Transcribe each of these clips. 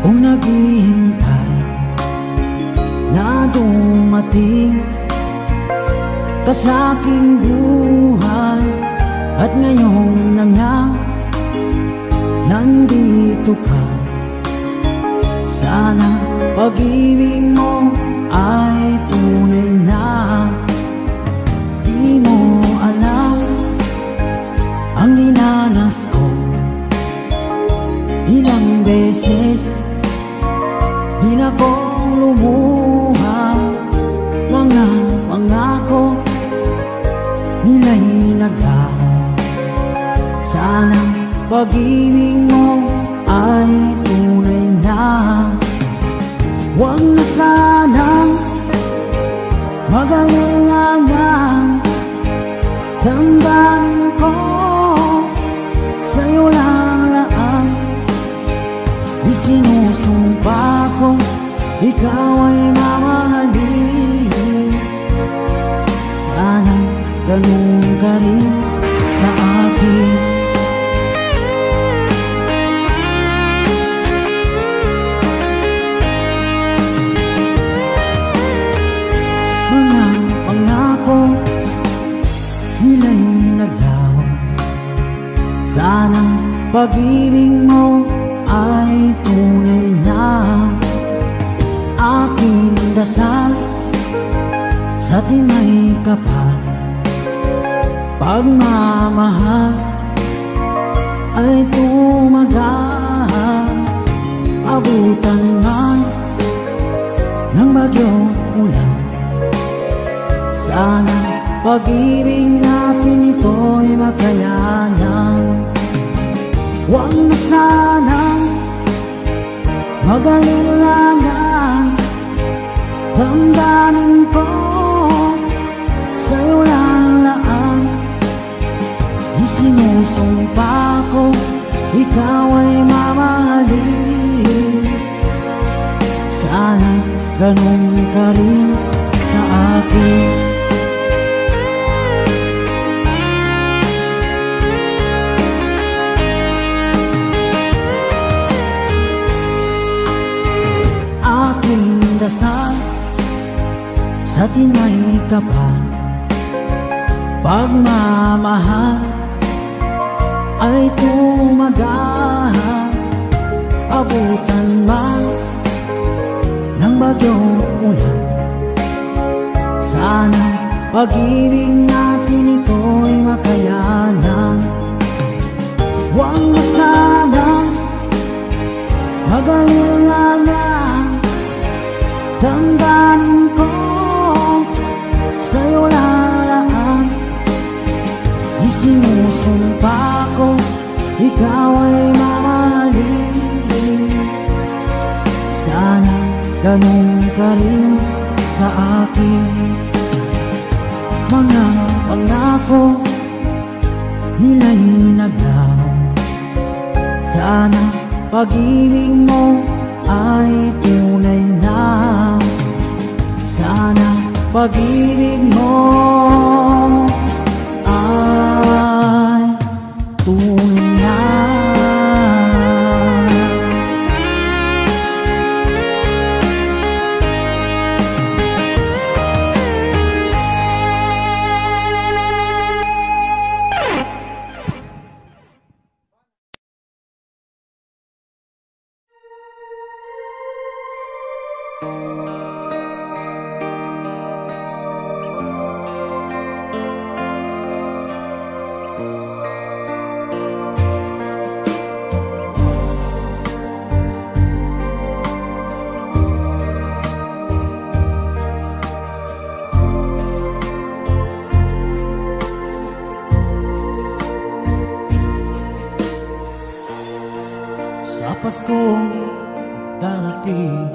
kung naghihintay na dumating ka sa aking buhay. At ngayon na nga nandito ka, sana pag-ibig mo ay tunay na. Di mo alam ang dinanas ko, ilang beses di na ko lumuha. Mga pangako nila'y naglaho, sana pag-ibig mo ay tunay na. Huwag na sanang mag-alinlangan, damdamin ko sa'yo lang laan. Isinusumpa ko ikaw ay mamahalin, sana ganun ka rin sa akin. Mga pangako nila'y naglaho, sana pag-ibig mo ay tunay na. Aking dasal sa timay kapal, pagmamahal ay tumagal. Abutan man ng bagyong ulan, sana pag-ibig natin ito'y makayanan. Huwag na sanang mag-alinlangan, damdamin ko sa'yo lang laan. Isinusumpa ko ikaw ay mamahalin, sana ganun ka rin sa akin. Aking dasal sa timay kapal, pagmamahal ay tumagal. Abutan man ng bagyong ulan, sana pag-ibig natin ito'y makayanan. Huwag na sanang mag-alinlangan, damdamin ko sa'yo lalaan. Isinusumpa ko ikaw ay mamahalin, sana ganun ka rin sa akin. Mga pangako nila'y naglaho, sana pag-ibig mo ay tunay na. Sana pag-ibig mo ay tunay na. Sa Paskong darating,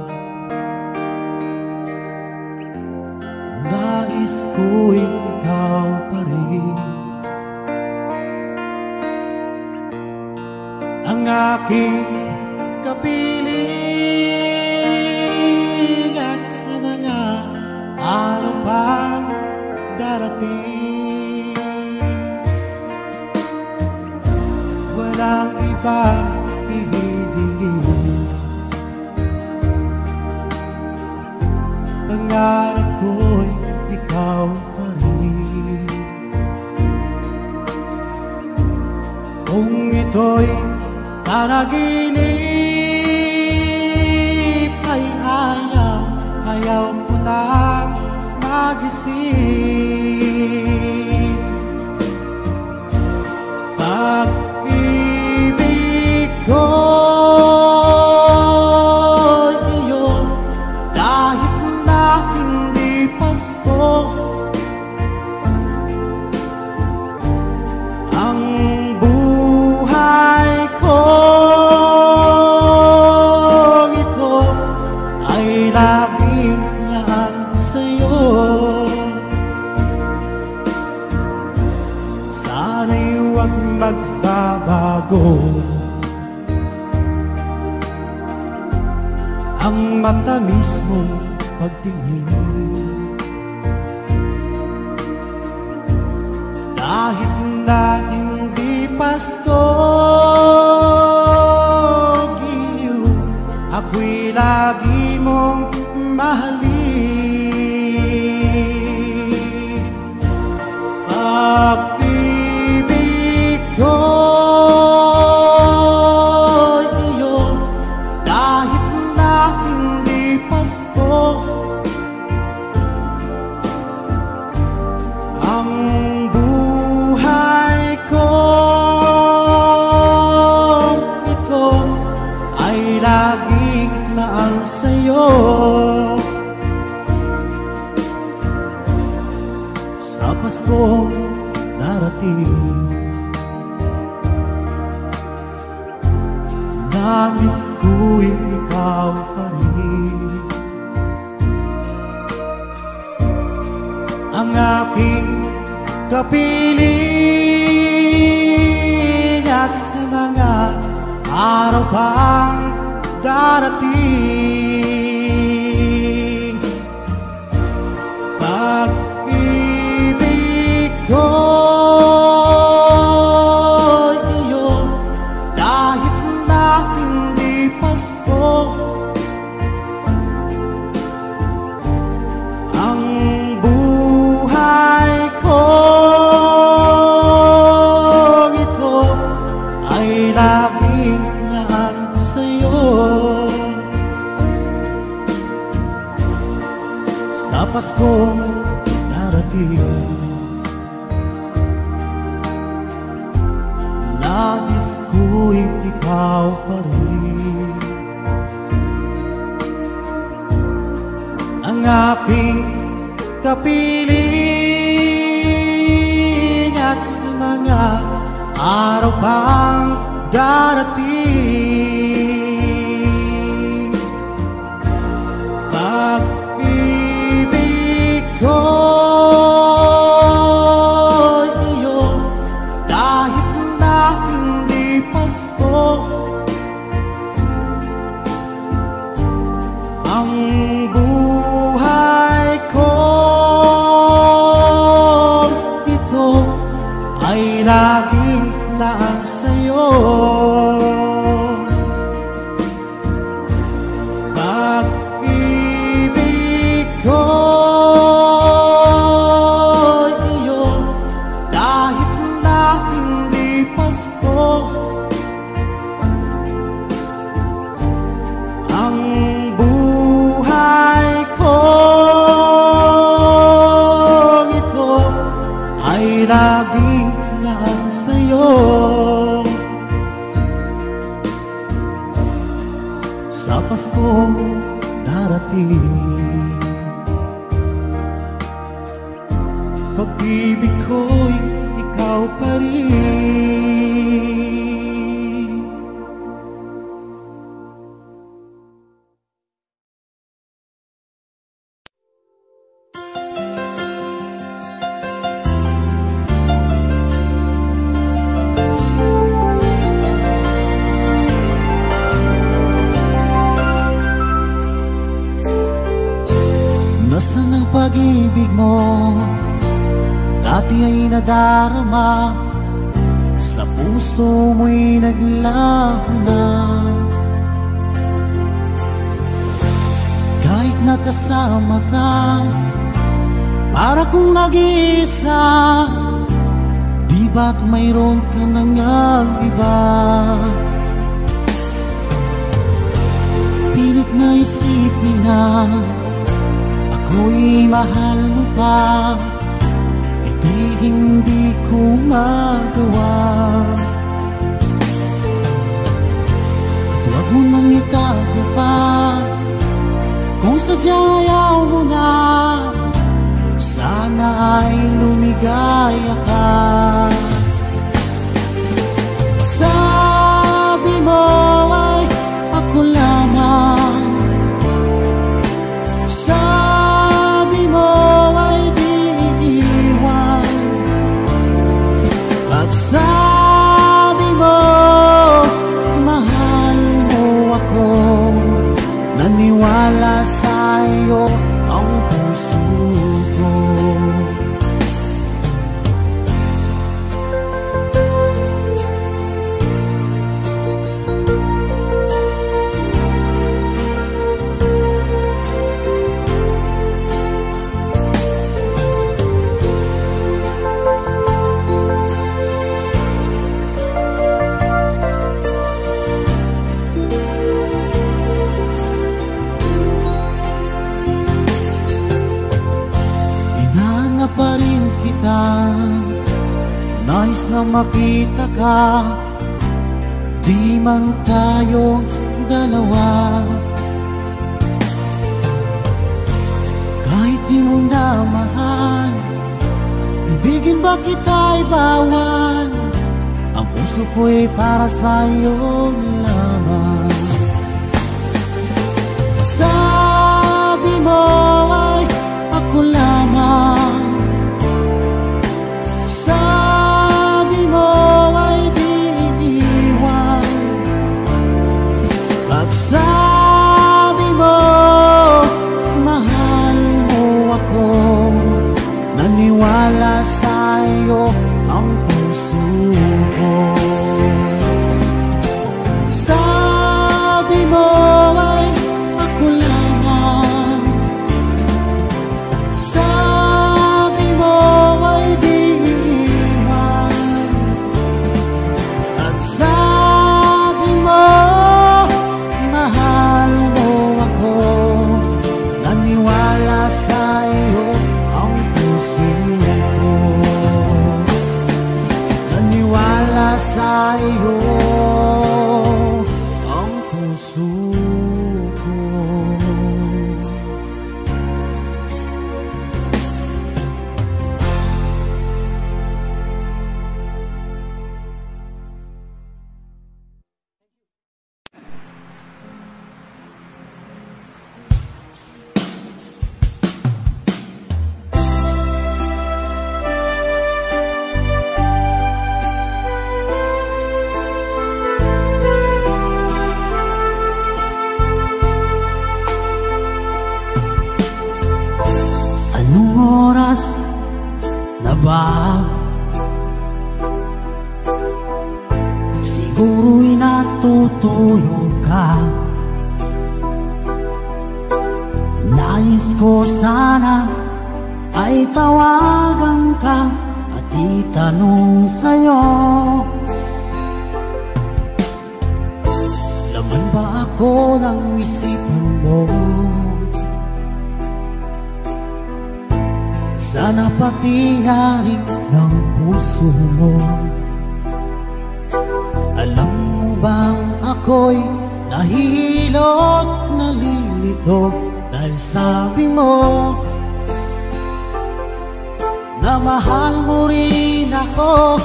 nais ko'y ikaw pa rin ang aking kapiling. At sa mga araw pang darating, walang iba hihilingin pangarap ko'y ikaw pa rin. Kung ito'y panaginip ay ayaw ko nang magising. Pag-ibig ko'y iyong kahit na hindi pasto. Ang buhay ko ito ay laging lang sa'yo. Sana'y huwag magbabago ang matamis mong pagtingin. Kahit na hindi pasto giliw, ako'y lagi mong mahalin. Pag-ibig ko'y iyong kahit na hindi pasto. Ang buhay ko ito ay laging lang sa'yo. Sa Paskong darating, nais ko'y ikaw pa rin. Ang aking kapiling at sa mga araw pang darating. Pag-ibig ko'y iyong kahit na hindi pasto. Ang buhay ko ito ay laging lang sa'yo. Sa Paskong darating, nais ko'y ikaw pa rin. Ang aking kapiling at sa mga araw pang darating. Pag-ibig ko'y iyong kahit na hindi pasto. Ang buhay ko ito ay laging lang sa'yo. Pag-ibig ko'y iyong kahit na hindi pasto. Ang buhay ko ito ay laging lang sa'yo. Sa Paskong darating, pag-ibig ko'y ikaw pa rin. Nasaan ang pag-ibig mo? Dati ay nadarama, sa puso mo'y naglaho na. Kahit kasama ka, para kung nag-iisa. Di ba't mayroon ka nang iba? Pilit na isipin na ako'y mahal mo pa, ito'y hindi ko magawa. At huwag mo nang itago pa, kung sadyang ayaw mo na, sana ay lumigaya ka. Sabi mo ay ako lamang, sabi mo ay di iiwan, at sabi mo mahal mo ako. Naniwala sa'yo ang puso ko. Pa rin kita, nais na makita ka, di man tayong dalawa. Kahit di mo na mahal, ibigin ba kita'y bawal? Ang puso ko'y para sa'yo lamang. Sabi mo ay ako lamang, sabi mo ay di iiwan, at sabi mo mahal mo ako. Naniwala sa'yo ang puso ko. Sabi mo ay ako lamang, sabi mo ay di iiwan, at sabi mo mahal mo ako. Naniwala sa'yo ang puso ko. Naniwala sa'yo ang puso ko. Anong oras na ba? Siguro'y natutulog ka. Nais ko sana ay tawagan ka at itanong sa'yo, laman ba ako ng isipan mo? Sana pati na rin ng puso mo. Alam mo bang ako'y nahihilot, nalilito, dahil sabi mo na mahal mo rin ako.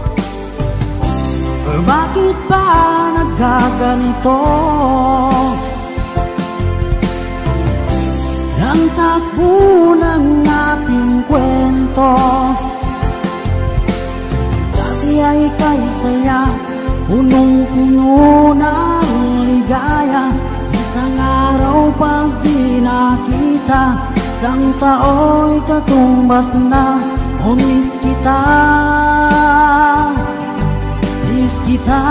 Or bakit ba nagkaganito? Ang takbo ng ating kwento, dati ay kay saya, punong-puno ng ligaya. Isang araw pag di nakita, isang tao'y katumbas na. O miss kita, miss kita.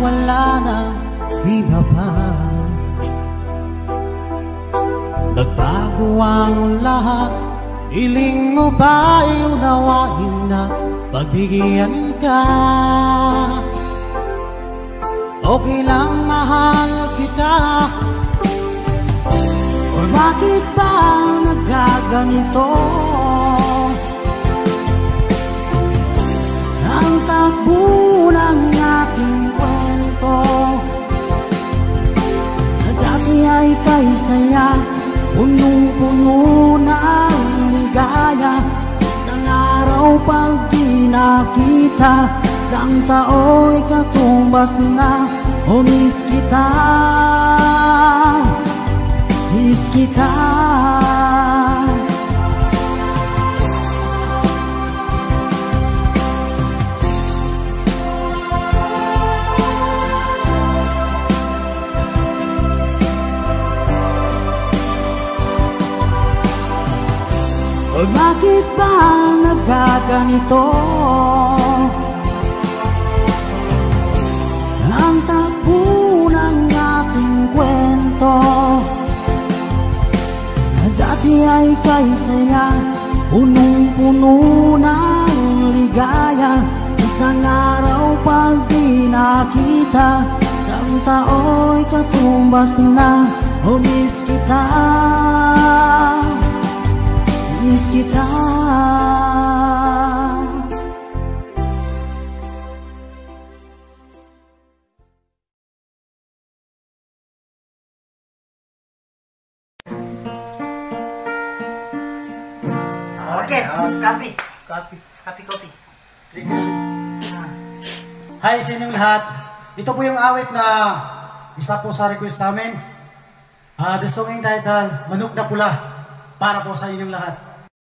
wala na iba pa. Nagbago ang lahat, hiling mo ba'y unawain na pagbigyan ka? Okay lang mahal kita, o bakit ba nagkaganito? Ang takbo ng ating kwento na dati ay kay saya, punong-puno ng ligaya. Isang araw pag di nakita, isang tao'y katumbas na. O miss kita, miss kita. O bakit ba nagkaganito? Ang takbo ng ating kwento na dati ay kay saya, punong-puno ng ligaya. Isang araw pag di nakita, isang tao'y katumbas na. O miss kita, miss kita. Okay, copy. Copy. Hi sa inyong lahat. Ito po yung awit na isa po sa request namin. The song entitled Manok na Pula, para po sa inyong lahat.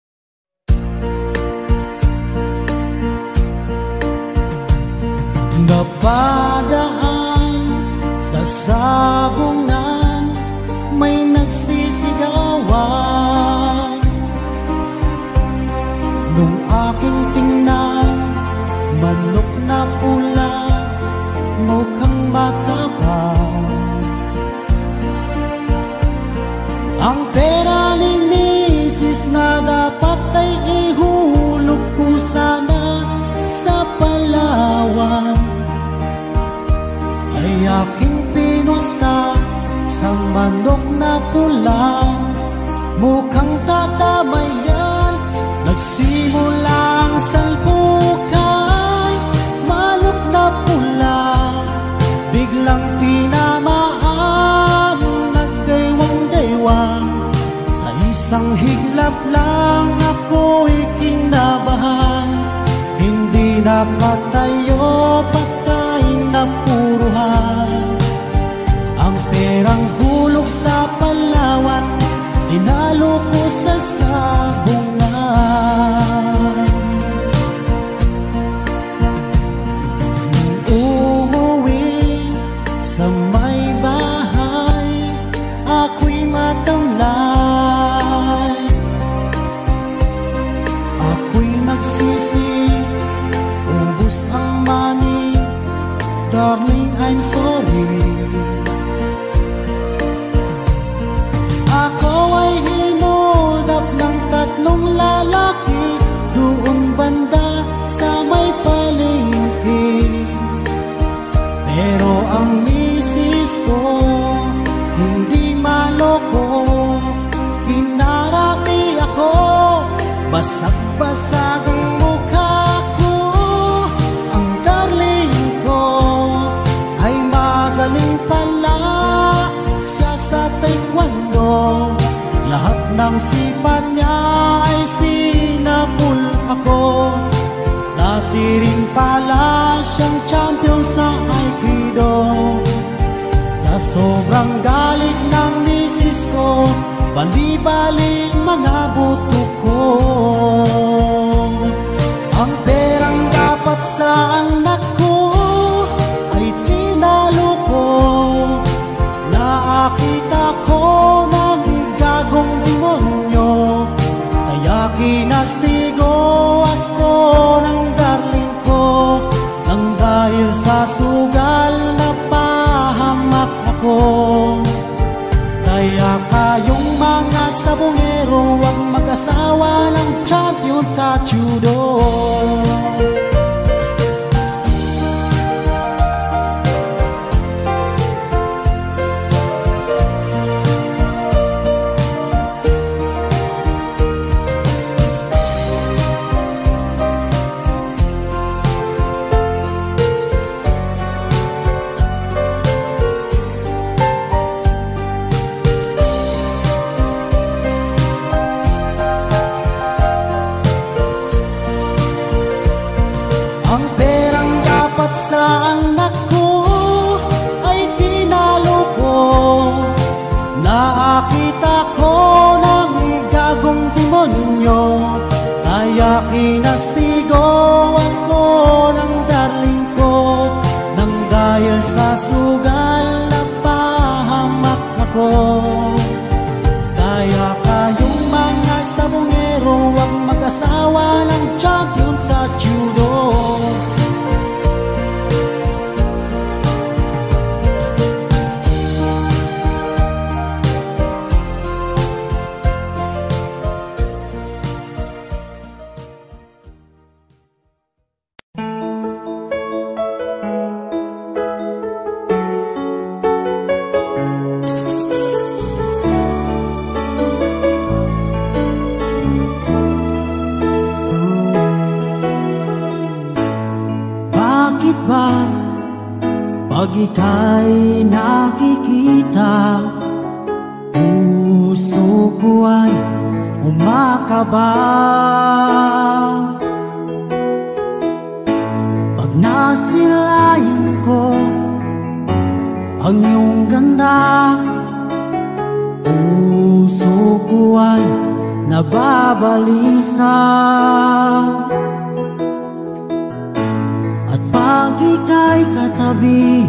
Napadaan sa sabungan, may nagsisigawan. Nung aking tingnan, manok na pula, mukhang matapang. Ang pera ni misis na dapat ay ihulog ko sana sa Palawan, ay aking pinusta sa manok na pula. Mukhang tatamayan, nagsimula ang salpukan. Manok na pula, biglang tinamaan, naggaywang-gaywang. Sa isang higlap lang ako'y kinabahan. Hindi nakatayo, patay na puruhan. Ang perang hulog sa Palawan, dinalo ko sa sabungan. Umuwi sa may bahay, ako'y matamlay. Ako'y nagsisi, ubos ang money. Darling, I'm sorry. Ako ay hinold up ng tatlong lalaki doon banda sa may palengke. Pero ang misis ko hindi maloko, kinarati ako, basag-basag ang mukha ko. Ang darling ko ay magaling pala, siya sa taekwondo. Lahat ng sipat niya ay sinapul ako. Dati rin pala siyang champion sa Aikido. Sa sobrang galit ng misis ko, bali-bali mga buto ko. Ang perang dapat sa anak ko ay tinalo ko. Nakita ko ng gagong demonyo, kaya kinastigo ako ng darling ko. Nang dahil sa sugal na champion sa judo. Ang perang dapat sa anak ko ay tinalo ko. Nakita ko ng gagong demonyo, kaya kinastigo ako ng darling ko. Nang dahil sa sugal napahamak ako. Kaya kayong mga sabongero, huwag mag-asawa ng champion sa judo. Bakit ba pag ika'y nakikita, puso ko ay kumakaba? Pag nasilayan ko ang iyong ganda, puso ko ay nababalisa. Pag ika'y katabi,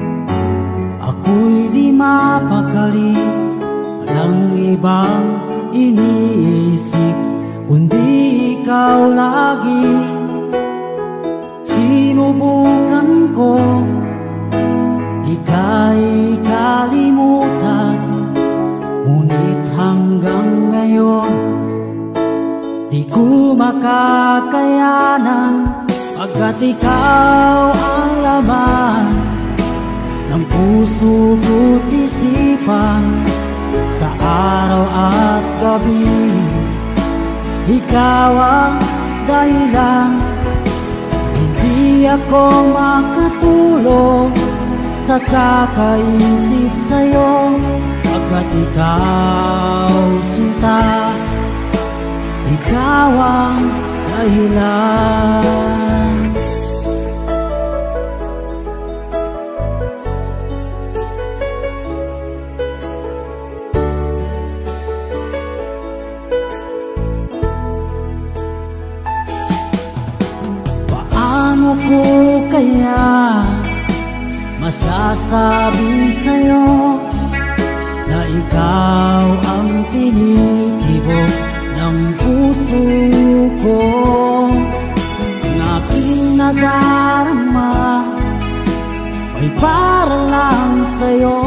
ako'y di mapakali. Walang ibang iniisip kundi ikaw lagi. Sinubukan ko ika'y kalimutan, ngunit hanggang ngayon di ko makakayanan. Pagkat ikaw ang laman ng puso ko't isipan, sa araw at gabi, ikaw ang dahilan. Hindi ako makatulog sa kakaisip sa'yo, pagkat ikaw sinta, ikaw ang dahilan. Paano ko kaya masasabi sa'yo na ikaw ang tinitibok ng puso ko? Ang aking nadarama ay para lang sa'yo.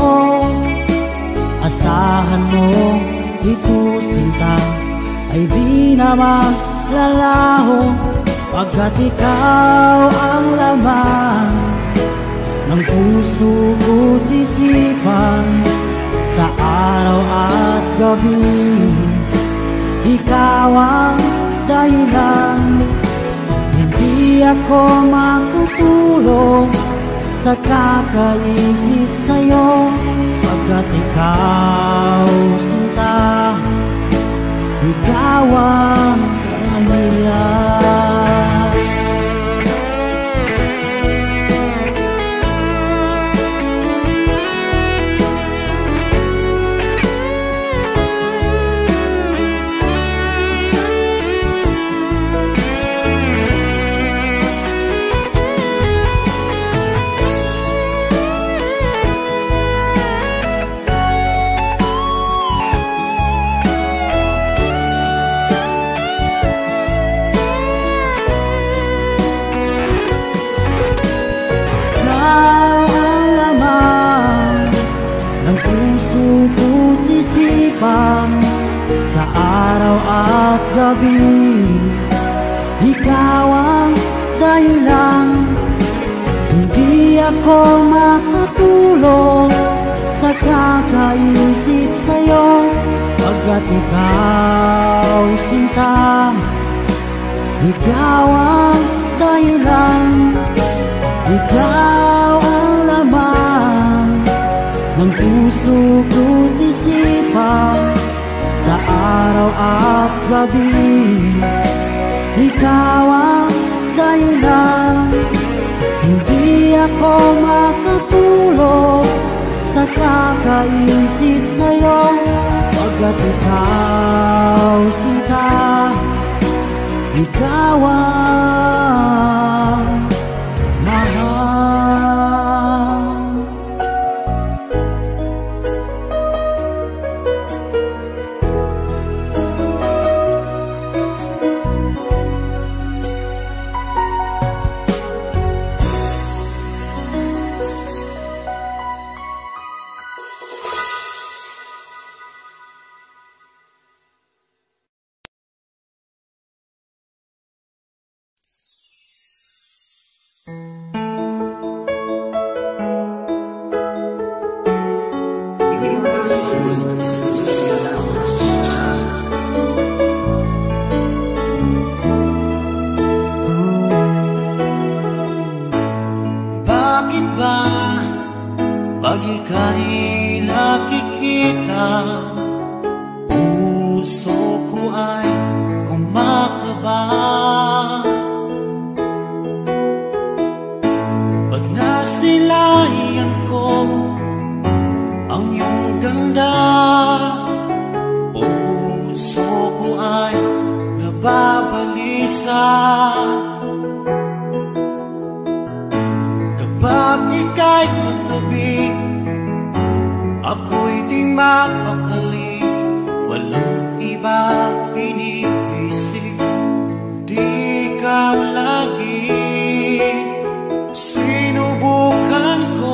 Asahan mo ito sinta ay di na maglalaho, pagkat ikaw ang laman ng puso ko't isipan, sa araw at gabi, ikaw ang dahilan. Hindi ako makatulog sa kakaisip sa'yo, pagkat ikaw sinta, ikaw ang dahilan. ako makatulog sa kakaisip sa'yo, pagkat ikaw sinta, ikaw ang dahilan, ikaw ang laman ng puso ko't isipan sa araw at gabi. Ikaw ang dahilan, hindi ako makatulog sa kakaisip sa'yo, pagkat ikaw sinta, ikaw ang mahal. Bakit ba pag ika'y nakikita, puso ko ay kumakaba? Pag nasilayan ko ang iyong ganda, puso ko ay nababalisa. Kapag ika'y katabi, ako'y di mapakali, walang iba iniisip, di ikaw lagi. Sinubukan ko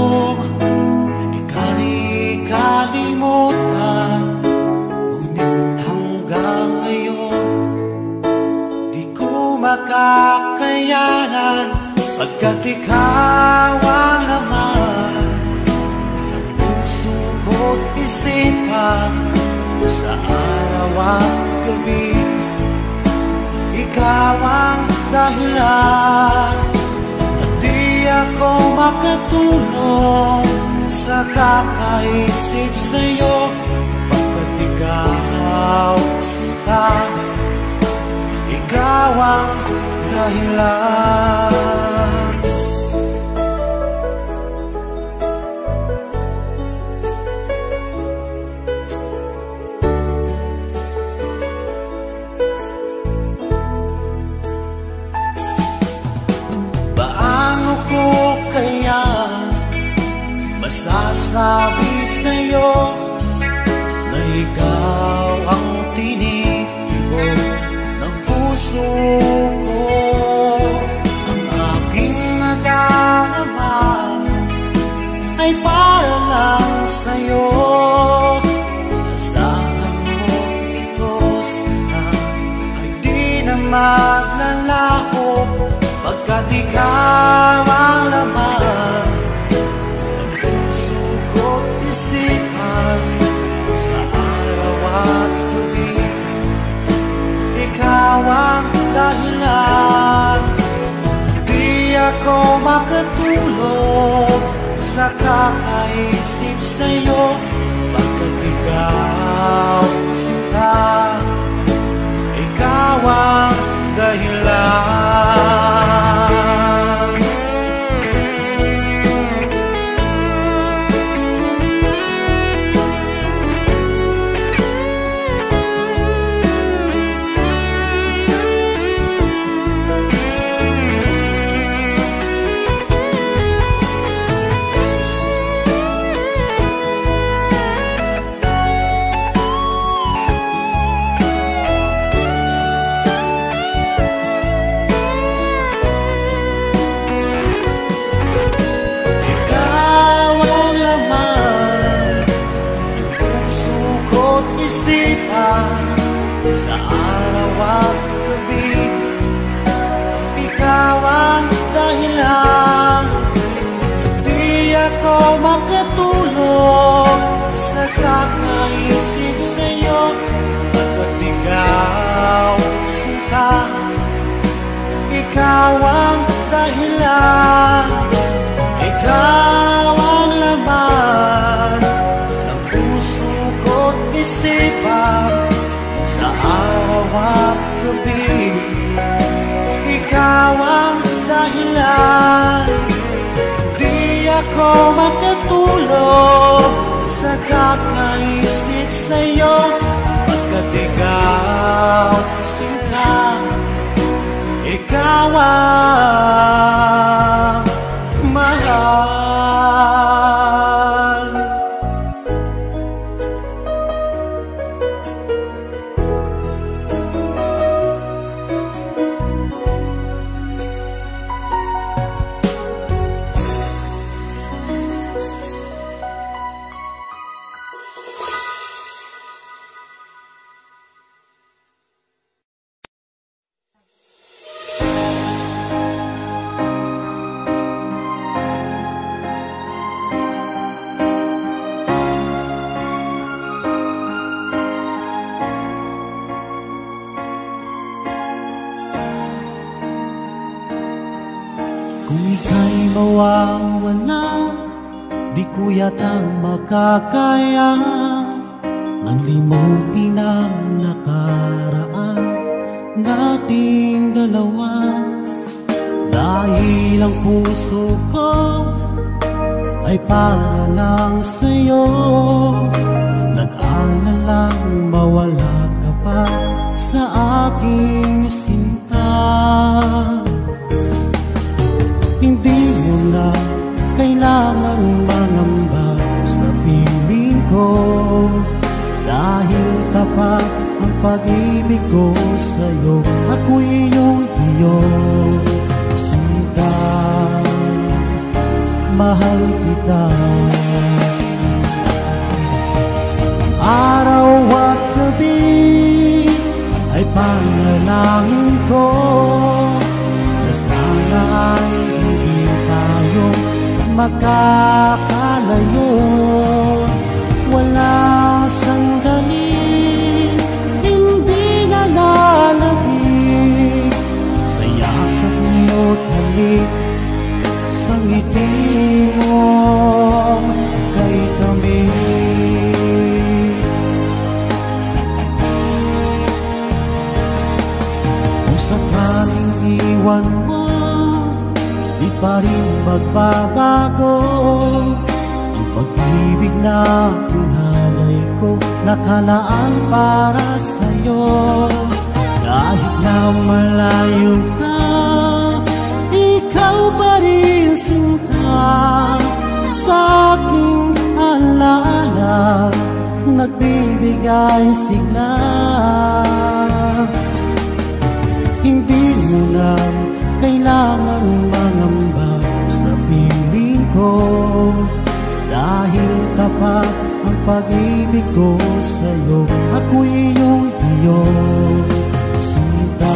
ika'y kalimutan, ngunit hanggang ngayon di ko makakayanan, pagkat ikaw ang laman ng puso ko't isipan sa araw at gabi. Ikaw ang dahilan, at di ako makatulog sa kakaisip sa'yo, pagkat ikaw sinta, ikaw ang dahilan. Paano ko kaya masasabi sa'yo na ikaw ang tinitibok ng puso ko? Ang aking nadarama ay para lang sa'yo. Asahan mo ito sana ay di na maglalaho, pagkat ikaw ang laman ng puso ko't isipan sa araw at gabi. Ikaw ang dahilan, di ako makatulog sa kakaisip sa'yo, pagkat ikaw sinta, ikaw ang dahilan. Sa araw at gabi, ikaw ang dahilan, ako makatulog sa kakaisip sa'yo, pagkat ikaw, sinta, ikaw ang dahilan, ikaw ang laman ng puso ko't isipan sa araw at gabi. Ikaw ang dahilan, di ako makatulog sa kakaisip sa'yo, pagkat ikaw, sinta, ikaw ang mahal. Kung ika'y mawawala, di ko yatang makakaya ng limutin ang nakaraan nating dalawa. Dahil ang puso ko ay para lang sa'yo, nag-aalalang mawala ka pa sa aking sinta. Hindi mo na kailangan mangamba sa piling ko, dahil tapat ang pag-ibig ko sa'yo. Ako'y iyong Diyos, sinta, mahal kita. Araw at gabi ay panalangin ko na sana ay hindi tayo makakalayo. Walang sandali hindi nalalabig sa yakap mo't halik, sa ngiti mo kay kami. Kung sakaling iwan mo, di pa rin magbabago ang pag-ibig na pinalay ko, nakalaan para sa'yo. Kahit na malayo ka, ikaw pa rin sinta, sa aking alaala nagbibigay sigla. Hindi mo na kailangan mangamba sa piling ko, dahil tapat ang pag-ibig ko sa'yo. Ako'y iyong Diyos, sinta,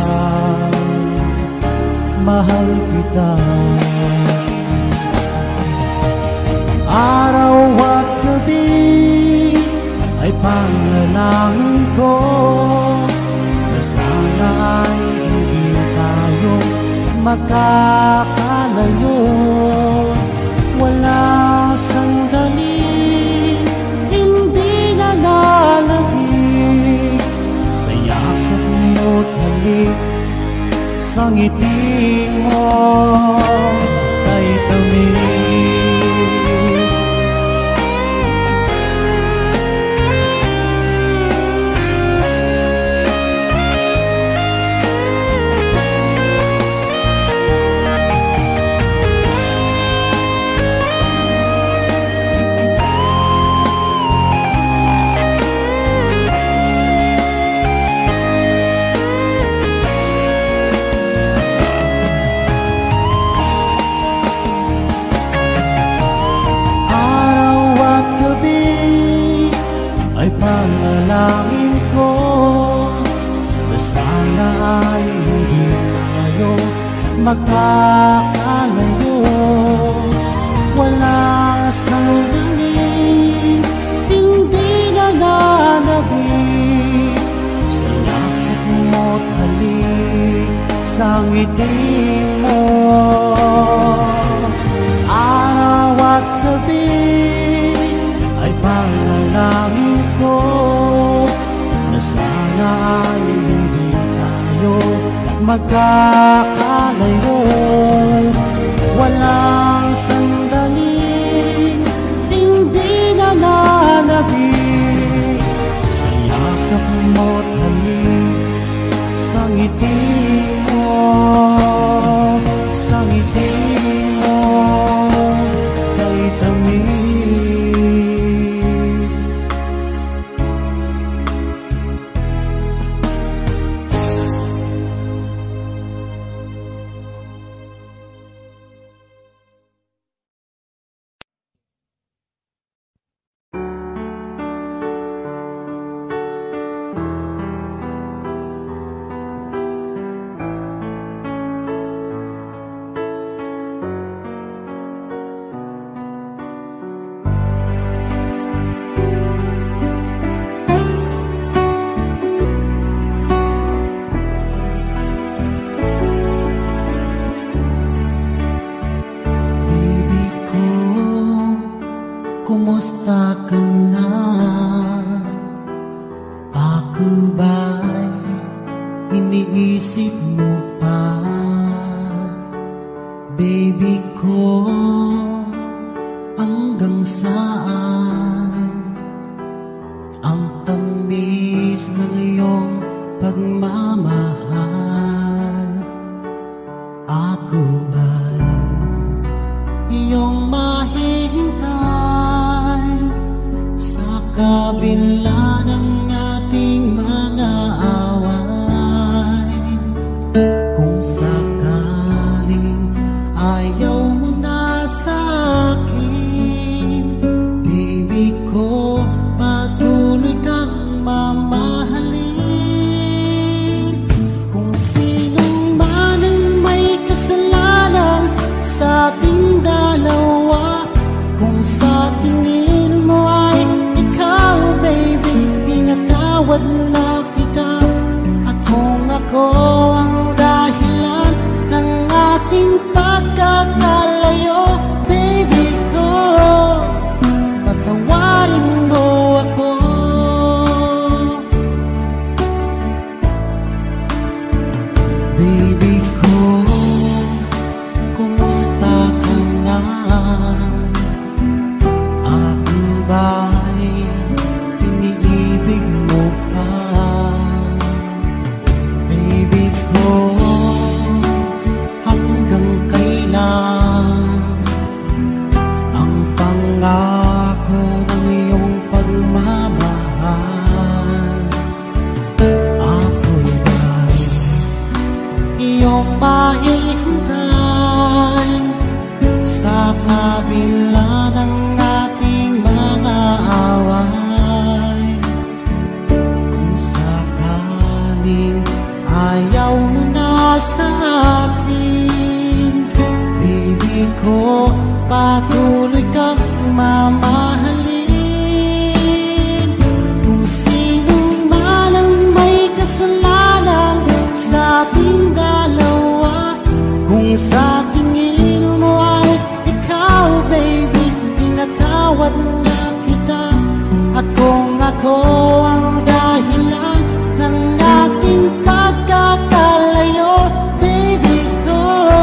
mahal kita. Araw at gabi ay panalangin ko na sana ay hindi tayo makakalayo. Walang sandali hindi nalalabig sa yakap mo't halik, sa ngiti mo kay tamis. Panalangin ko na sana ay hindi tayo magkakalayo. Walang sa ngiti mo. Araw at gabi ay panalangin ko na sana ay hindi tayo magkakalayo. Walang sandali hindi nananabik sa yakap mo't halik, sa ngiti mo, sa ngiti mo kay tamis. Kumusta ka na? Ako ba'y iniisip mo pa? Baby ko, hanggang saan ang tamis ng iyong pagmamahal? Ako ba'y iyong mahihintay sa kabila ng ating mga away? Kung sakaling ayaw mo na sa akin, baby ko, patuloy kang mamahalin. Kung sinong man ang may kasalanan sa ating dalawa, kung sa tingin mo ay ikaw, baby, pinatawad na kita. At kung ako ang dahilan ng ating pagkakalayo, baby ko, patawarin mo ako. Baby ko, kumusta ka na? Ako ba'y iniibig mo pa? Baby ko, hanggang kailan ang pangako ng iyong pagmamahal? Ako'y ba'y iyong mahihintay sa kabila ng ating mga away? Kung sakaling ayaw mo na sa akin, baby ko, patuloy kang mamahalin. Kung sino man ang may kasalanan sa ating dalawa, kung sa tingin mo ay ikaw, baby, pinatawad na kita. At kung ako ang dahilan ng ating pagkakalayo, baby ko,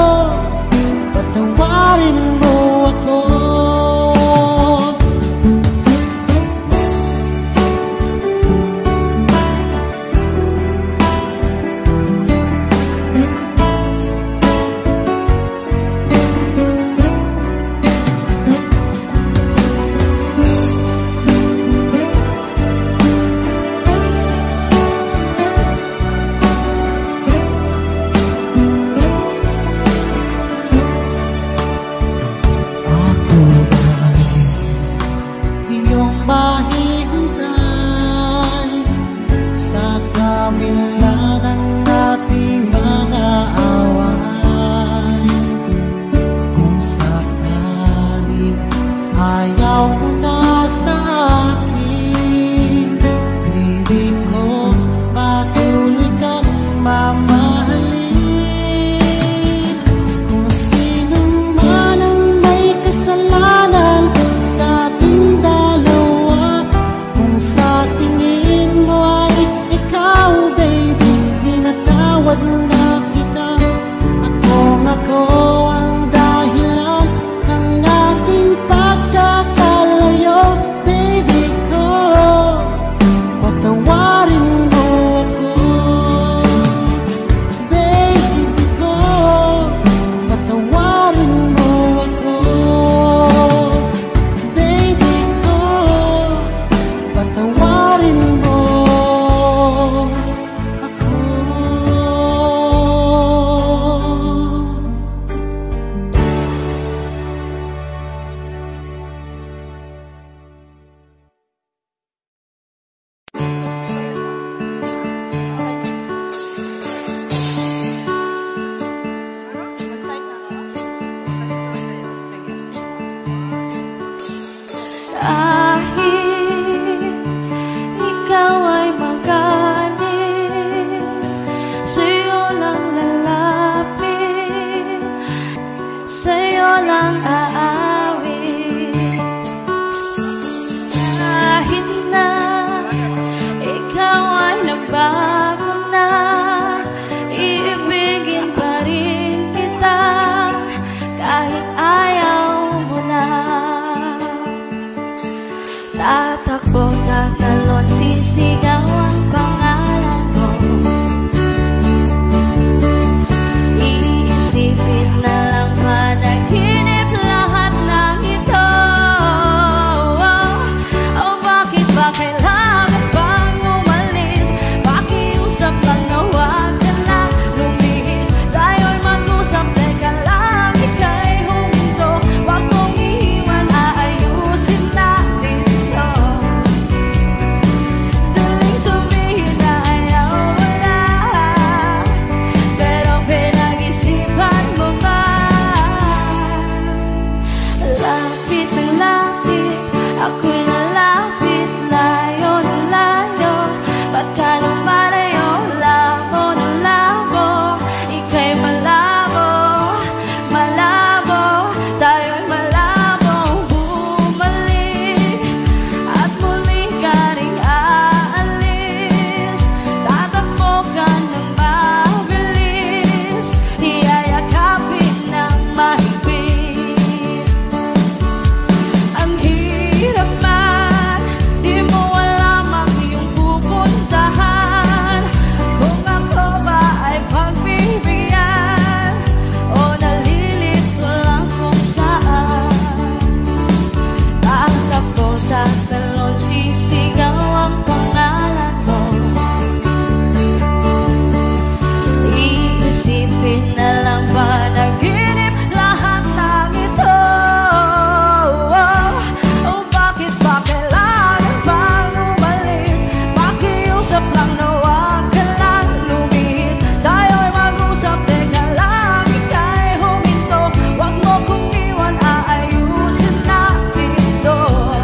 patawarin mo ako. mamahalin. Kahit ikaw ay magalit, sa'yo lang lalapit, sa'yo lang aawit. Kahit na ikaw ay nabago na, iibigin pa rin kita kahit ayaw mo na. Tatakbo, tatalon, sisigaw ang pangalan mo. Iisipin na lang panaginip lahat ng ito. Oh, bakit ba kailangan bang umalis? Pakiusap lang na huwag ka na lumihis. Tayo'y mag-usap, teka lang, ika'y huminto. Huwag mong iwan, aayusin natin ito. Daling sabihin na ayaw mo na, pero pinag-isipan mo ba? Lapit ng lapit, ako'y nalapit, layo ng layo. Ba't ka lumalayo? Labo ng labo, ika'y malabo, malabo. Tayo'y malabo, bumalik, at muli ka ring aalis. Tatakbo ka ng mabilis, iyayakapin ng mahigpit. Ang hirap man, di mo alam ang iyong pupuntahan. Kung ako ba ay pagbibigyan, o nalilito lang kung saan. Tatakbo, tatalon, sisigaw ang pangalan mo. Iisipin na lang panaginip lahat ng ito. Oh, bakit ba kailangan bang umalis? Pakiusap lang na huwag ka lang lumihis. Tayo'y mag-usap, teka lang, ika'y huminto. Huwag mo kong iwan, aayusin natin ito.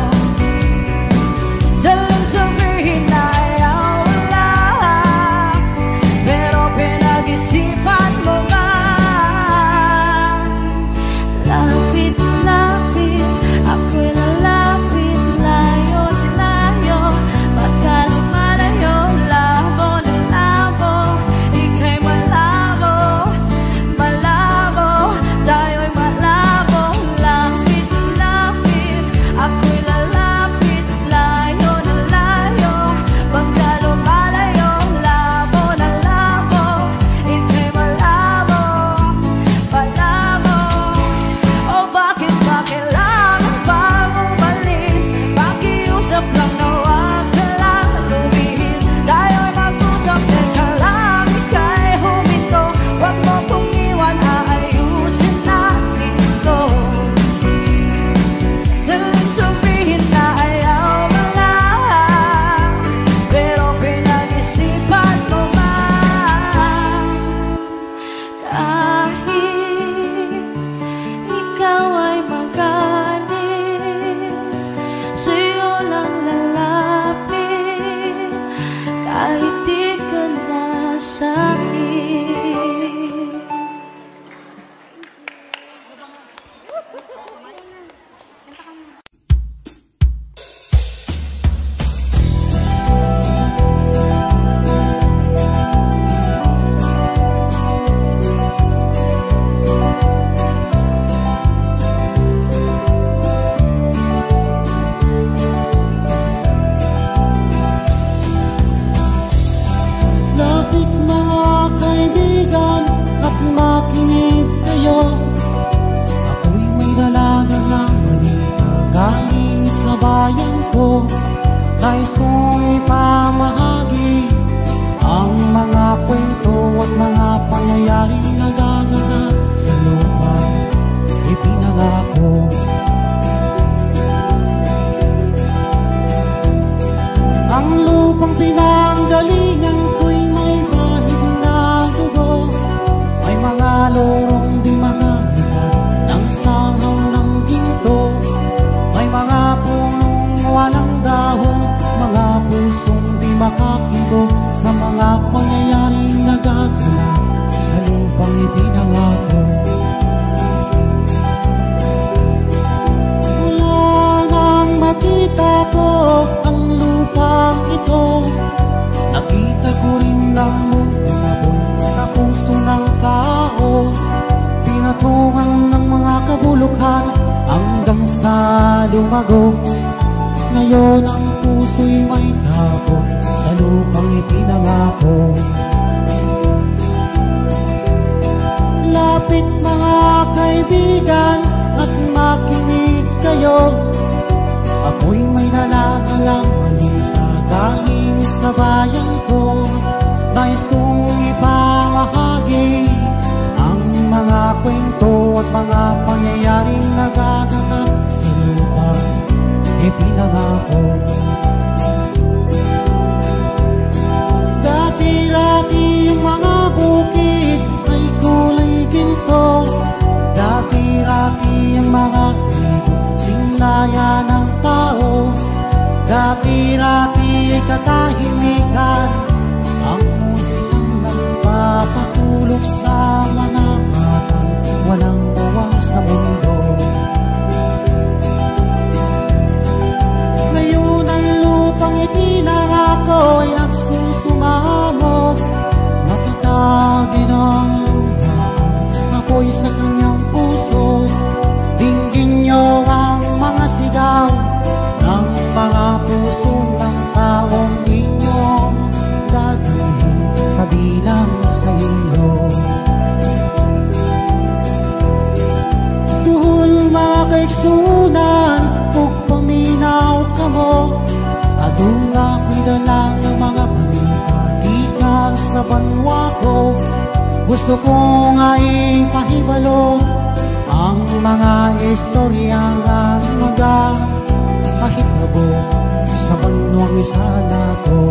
Daling sabihin na ayaw mo na, pero pinag-isipan mo ba? Lapit, lapit, ako'y nalapit, layo na layo. Ba't ka lumalayo? Labo na labo, ika'y malabo, malabo. Tayo'y malabo, lapit, lapit, ako'y lalapit, layo na layo. Ba't ka lumalayo? Labo na labo, ika'y malabo, malabo. Oh, bakit ba kailangan bang umalis? Pakiusap lang na huwag ka lang lumihis. Tayo'y mag-usap, teka lang, ika'y huminto. Huwag mo kong iwan, aayusin natin ito. Daling sabihin na ayaw mo na, pero pinag-isipan mo ba? Kahit ikaw ay magalit, sa'yo lang lalapit, kahit di ka nasakit. Lapit mga kaibigan at makinig kayo. Ako'y may dala-dalang balita galing sa bayan ko. Nais kong ipamahagi ang mga kwento at mga pangyayaring nagaganap sa lupang ipinangako. Ang lupang pinanggalingan ko'y may bahid na dugo. May mga lorong di mga hilan ng sangaw ng ginto. May mga puno pangyayaring nagaganap sa lupang ipinangako. Mula nang makita ko ang lupang ito, nakita ko rin ang mundo na buo sa puso ng tao. Pinatungan ng mga kabulukan hanggang sa lumago. Ngayon ang puso'y may dako sa lupang ipinangako. Lapit mga kaibigan at makinig kayo. Ako'y may nalalalang balita galing sa bayan ko. Nais kong ipamahagi ang mga kwento at mga pangyayaring nagaganap sa lupang ipinangako. Dati-rati yung mga bukid ay kulay ginto. Dati-rati yung mga libong singlaya ng tao. Dati-rati ay katahimikan ang musikang nagpapatulog sa mga batang walang bawang sa mundo. Ngayon ang lupang ipinangako ay nagsusumamo. Matatagin ang lumaan, ako'y sa kanyang puso. Dinggin niyo ang mga sigaw ng mga puso ng taong inyong dadalhin kabilang sa inyo. Duhol mga kaigsunan, pagpaminaw ka mo. Aduna ko'y dala ng mga balita gikan sa banwa ko. Gusto ko nga ipahibalo ang mga istorya nga nagpahitabo sa banwang isa na to.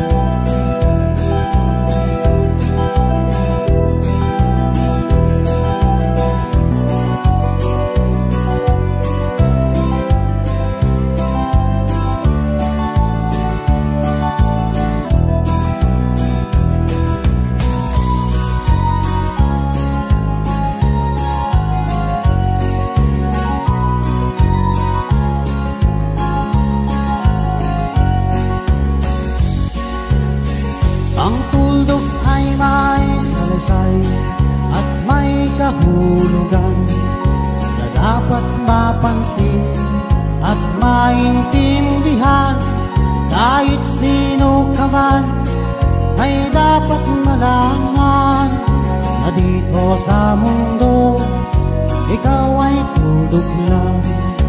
Ang tuldok ay may salaysay at may kahulugan na dapat mapansin at maintindihan. Kahit sino ka man ay dapat malaman na dito sa mundo ikaw ay tuldok lang.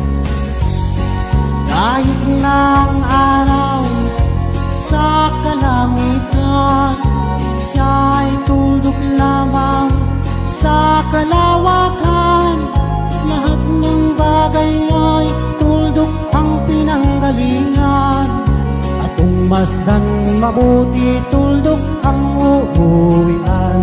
Kahit ng araw sa kalangitan, siya ay tuldok lamang sa kalawakan. Lahat ng bagay ay tuldok ang pinanggalingan. At kung masdan mabuti, tuldok ang uuwian.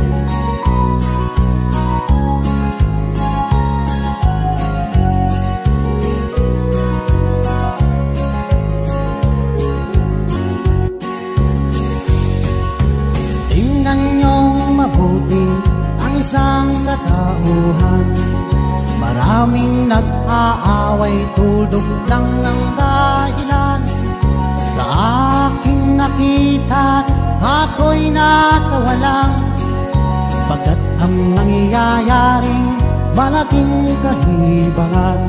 Mabuti ang isang katauhan. Maraming nag-aaway, tuldok lang ang dahilan. Sa aking nakita, ako'y natawa lang. Pagkat ang nangyayaring malaking kahibangan.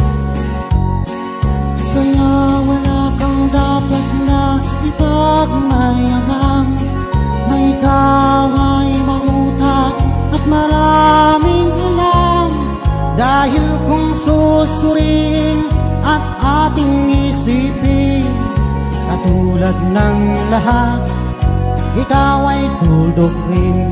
Kaya wala kang dapat na ipagmayamang. Ikaw ay mautak at maraming alam. Dahil kung susuriin at ating isipin, katulad ng lahat, ikaw ay tuldok rin.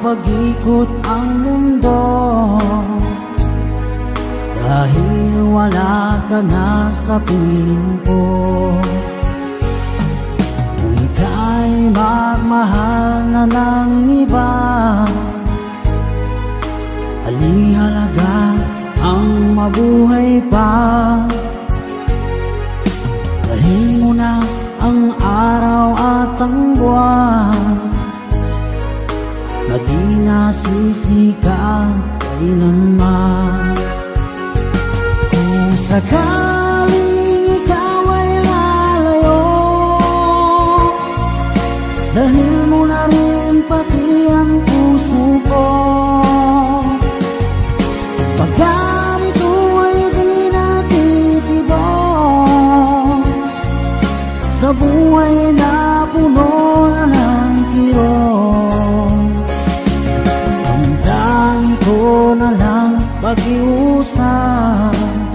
mapag-ikot ang mundo, dahil wala ka na sa piling ko. Kung ika'y magmahal na ng iba, halihalaga ang mabuhay pa. Dalhin mo na ang araw at ang buwan, na di nasisikat kailanman. Kung sakaling ikaw ay lalayo, dalhin mo na rin pati ang puso ko. Pagkat ito ay di natitibok sa buhay na puno na ng kirot, ang tangi ko na lang pag-iusap.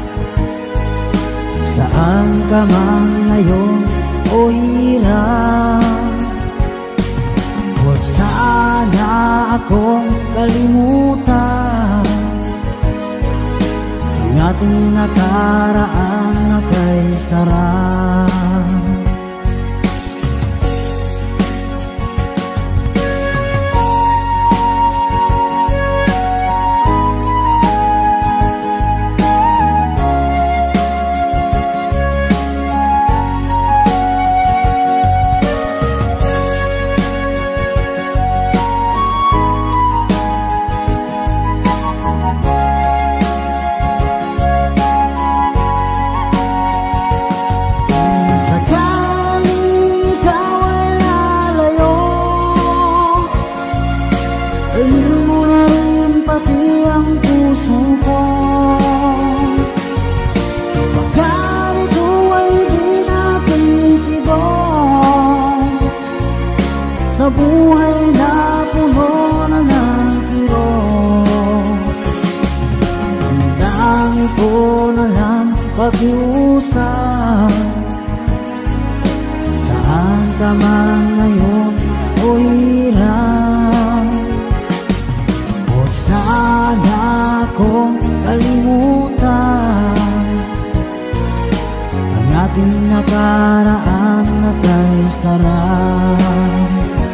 Saan ka man ngayon o hirap, huwag sana akong kalimutan ang ating nakaraan na kay sarap. Sa buhay na puno na ng kirot, ang dangi ko na lang pag-iusap. Saan ka man ngayon o hirap, huwag sana akong kalimutan ang ating nakaraan na kay sarap.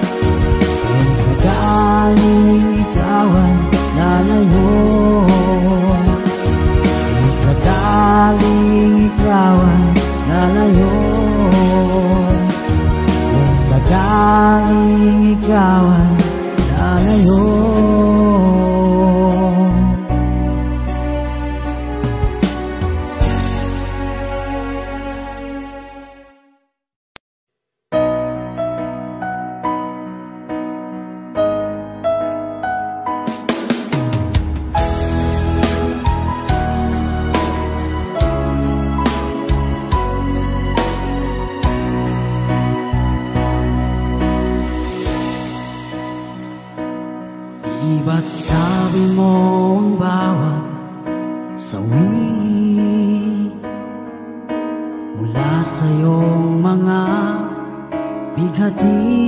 Sakaling ikaw ay lalayo, kung sakaling ikaw ay lalayo, kung sakaling ikaw ay lalayo. Ba't sabi mo ang bawat sawi mula sa iyong mga bighati,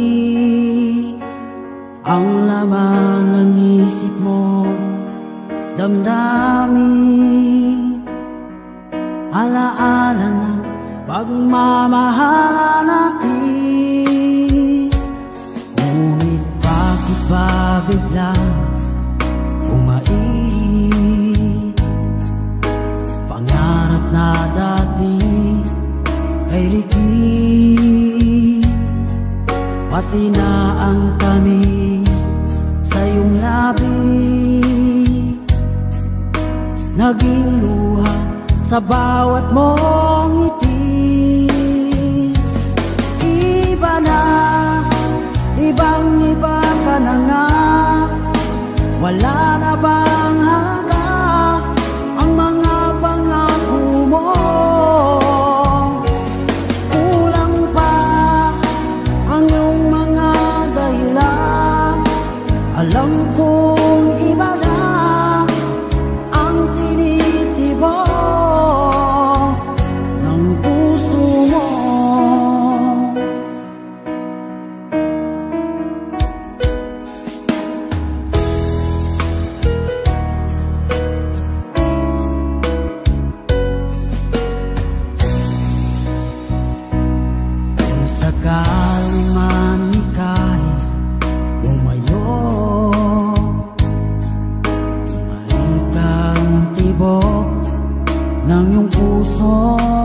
ang laman ng isip mo, damdamin, alaala ng pagmamahalan natin. Ngunit bakit ba biglang pangarap na dati ay liki, pati na ang tamis sa iyong labi, naging luha sa bawat mong ngiti. Iba na, ibang-iba ka na nga, wala na bang halaga ang mga pangako mo? Kulang pa ang iyong mga dahilan, alam kong iba na ang tinitibok ng puso mo. sakali man ika'y umayo, bumalik ang tibok ng iyong puso.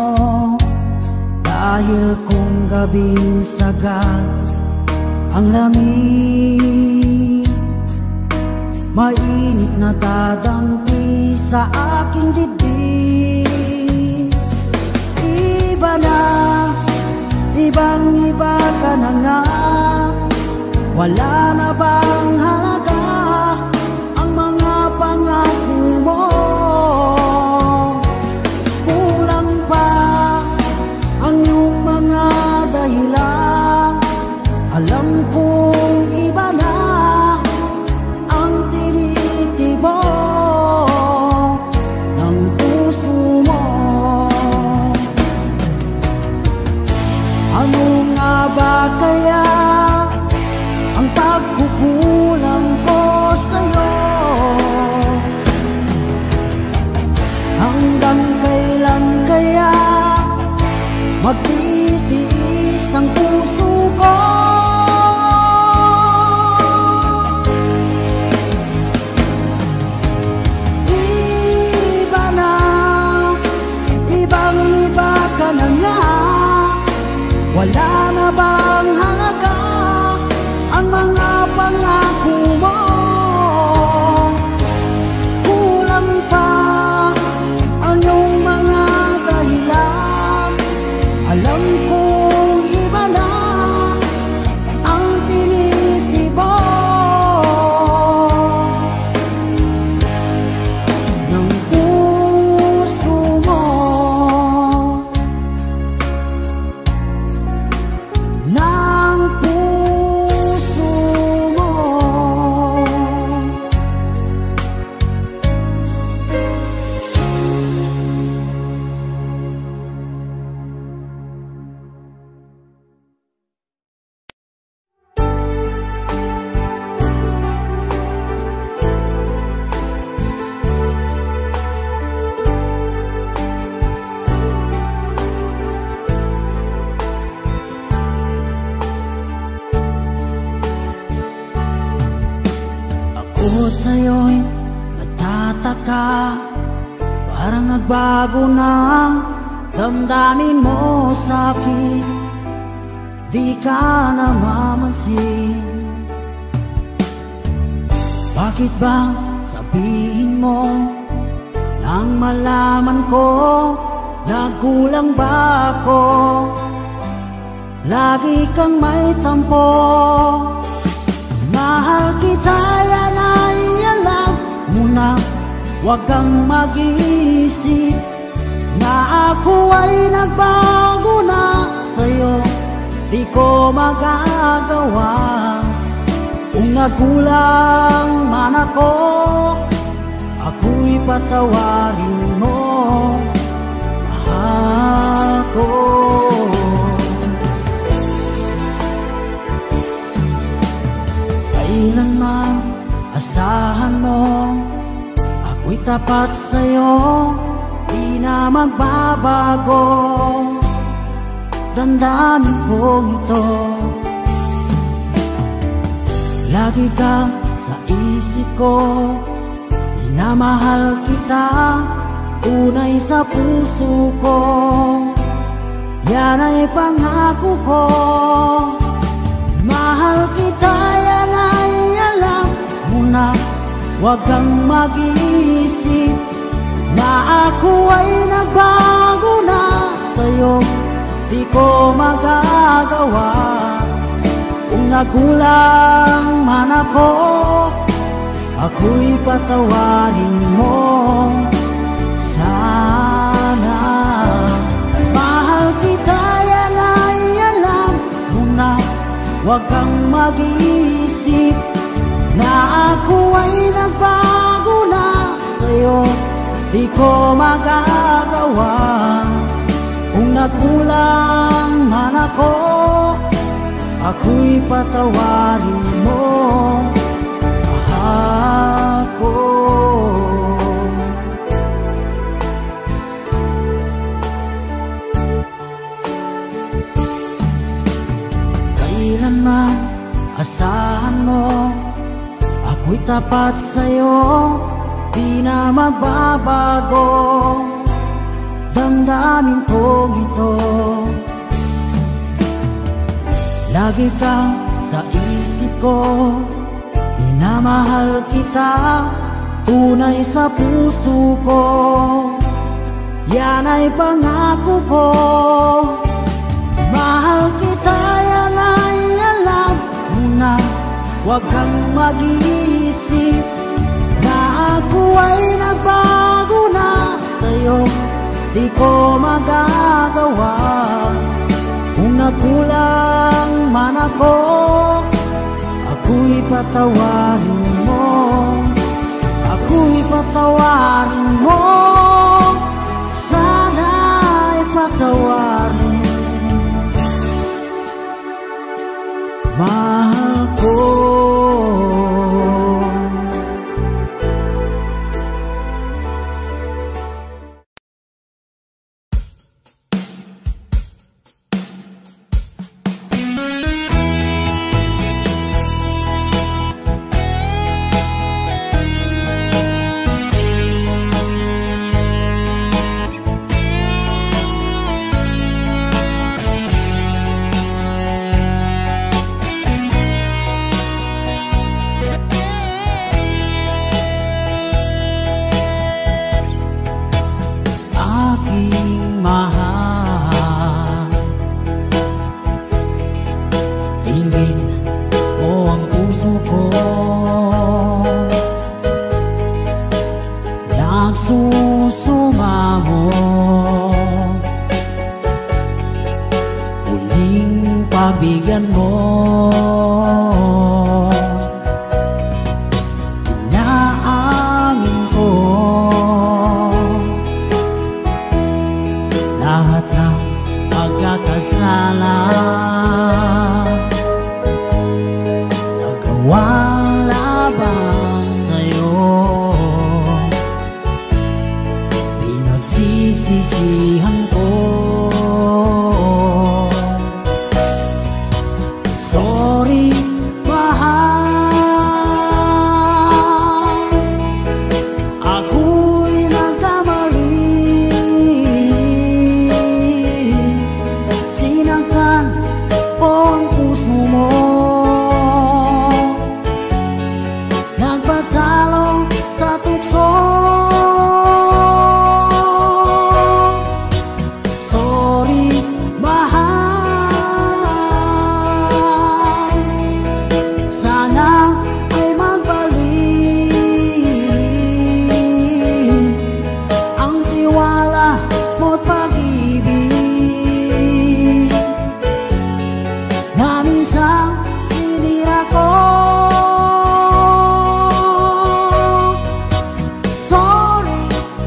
Dahil kung gabing sagad ang lamig, mainit na dadampi sa aking dibdib. Iba na, ibang-iba ka na nga, wala na bang halaga ang mga pangako mo? Kulang pa ang iyong mga dahilan, alam kong iba na ang tinitibok ng puso mo. Ano nga ba kaya ang pagkukulang ko sa'yo? Hanggang kailan kaya magtitiis ang puso ko? Iba na, ibang-iba ka na nga, wala na bang halaga ang mga pangako mo? Kulang pa ang iyong mga dahilan, alam kong iba na ang tinitibok ng puso mo. Ng puso mo. Ako sa'yo'y nagtataka, parang nagbago ng damdamin mo sa'kin, di ka namamansin. Bakit ba sabihin mo nang malaman ko nagkulang ba ako? Lagi kang may tampo. Mahal kita, yan ay alam mo na, huwag kang mag-iisip na ako ay nagbago na sa'yo. Di ko magagawa kung nagkulang man ako, ako'y patawarin mo, mahal ko. Kailanman asahan mo, ako'y tapat sa'yo, di na magbabago damdamin kong ito. Lagi ka sa isip ko, minamahal kita, tunay sa puso ko, yan ay pangako ko. Mahal kita, yan ay alam mo na, huwag kang mag-iisip na ako ay nagbago na sa'yo. Di ko magagawa kung nagkulang man ako, ako'y patawarin mo sana. Mahal kita, yan ay alam mo na, huwag kang mag-iisip na ako ay nagbago na sa'yo. Di ko magagawa kung nagkulang man ako, ako'y patawarin mo, mahal ko. Asahan mo, ako'y tapat sa'yo, di na magbabago damdamin kong ito. Lagi kang sa isip ko, minamahal kita, tunay sa puso ko, yan ay pangako ko. Mahal kita, yan ay alam mo na, huwag kang mag-iisip na ako ay nagbago na sa'yo. Di ko magagawa kung nagkulang man ako, ako'y patawarin mo, ako'y patawarin mo, sana'y patawarin. Mahal ko, nagsusumamo, huling pagbigyan mo. Inaamin ko lahat ng pagkakasala, nagawang laban sa'yo, pinagsisisihan ko. Sorry, mahal, ako'y nagkamali, sinaktan ko ang puso mo, nagpatalo sa tukso. Sorry, mahal, sana ay magbalik ang tiwala mo't pag-ibig na minsan sinira ko. Sorry,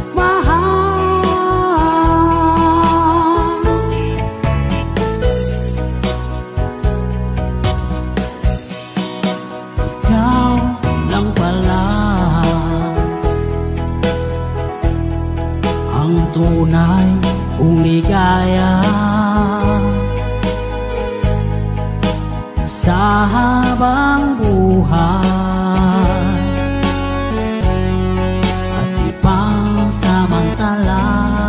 mahal, ikaw lang pala ang tunay kong ligaya sa habang buhay at ipansamantala.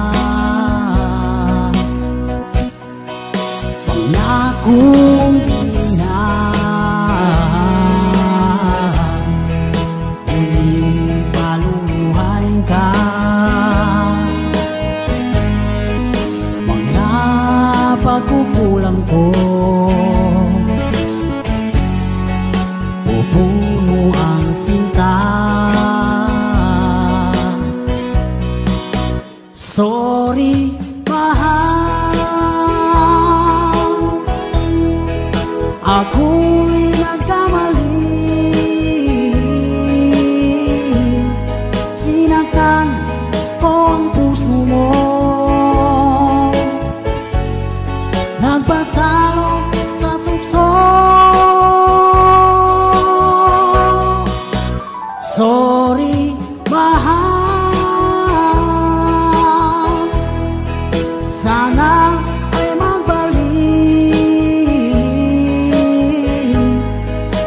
Pangakong di na muling paluluhain ka, mga pagkukulang ko pupuno ang sinta. Sorry, mahal, ako'y nagkamali, sinaktan ko ang puso mo, nagpatalo sa tukso. Sorry, mahal, sana ay magbalik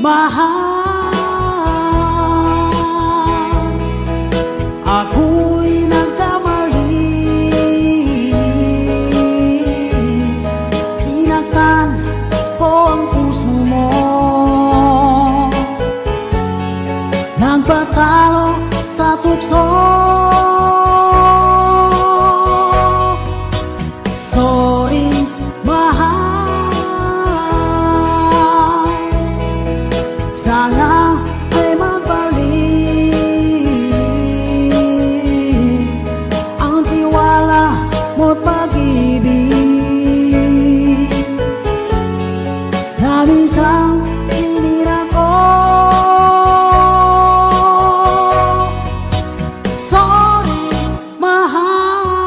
mahal. Ako'y nagkamali, sinaktan ko ang puso mo, nagpatalo sa tukso. Sorry, mahal, sana ay magbalik ang tiwala mo't pag-ibig na minsan sinira ko. Sorry, mahal.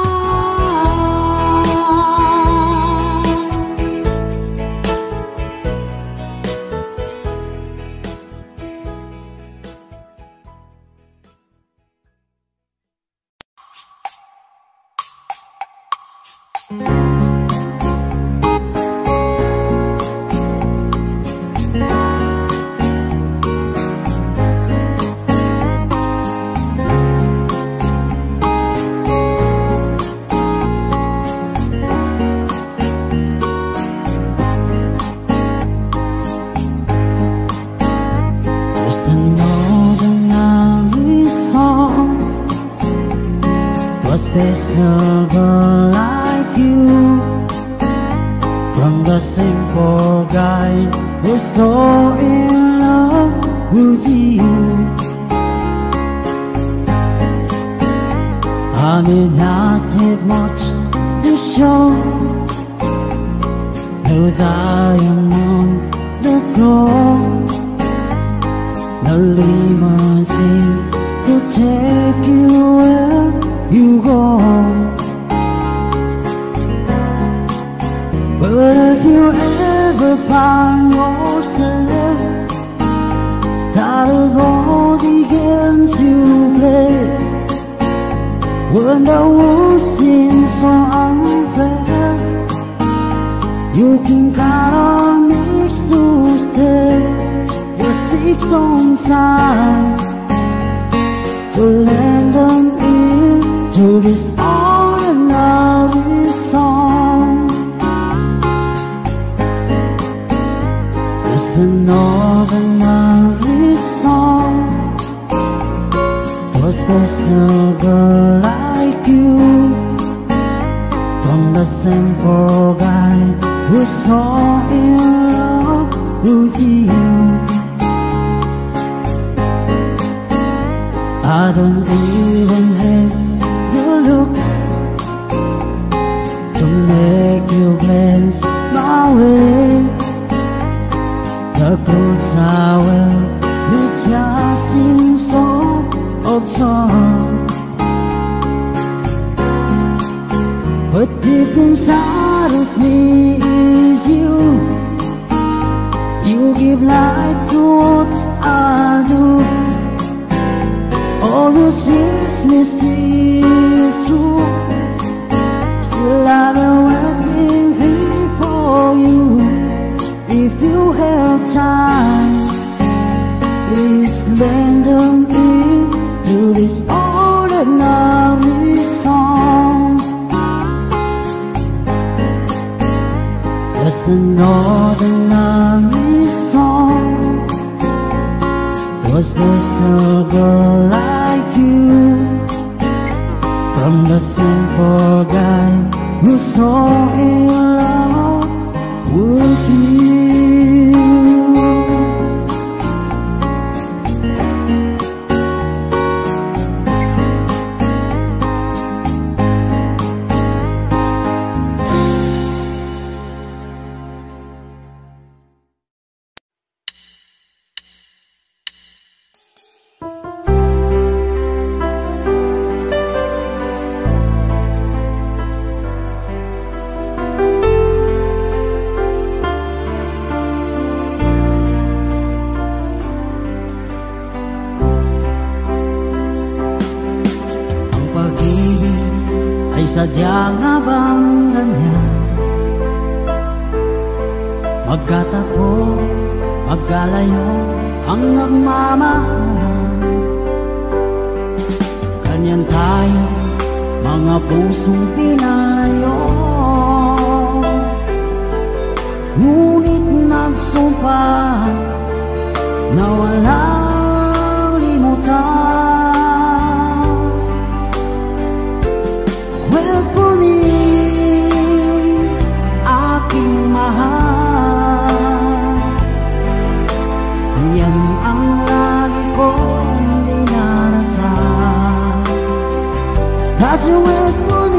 Just another lovely song to a special girl like you, from the simple guy who's so in love with you. I may not have much to show, no diamonds that glow, no limousines to take you where you go. But if you ever find yourself tired of all the games you play, when the world seems so unfair, you can count on me to stay just 6 on time to lend an ear to this ordinary song. Just an ordinary song to a special girl like you, from the simple guy who's so in love with you. I don't even have the looks to make you glance my way. The clothes I wear, they just seem so absurd, but deep inside of me is you. You give life to what I do. All the years may seem true, still I've been waiting here for you. If you have time, please lend an ear to this ordinary song. Just an ordinary song to a special girl like you, from the simple guy who's so in love with you. Sadya nga bang ganyan magkatapo magkalayo ang nagmamahalan. Ganyan tayo, mga pusong pinalayo, ngunit nagsumpa na walang limutan. Huwag kunin aking mahal, yan ang lagi kong dinarasan. That's huwag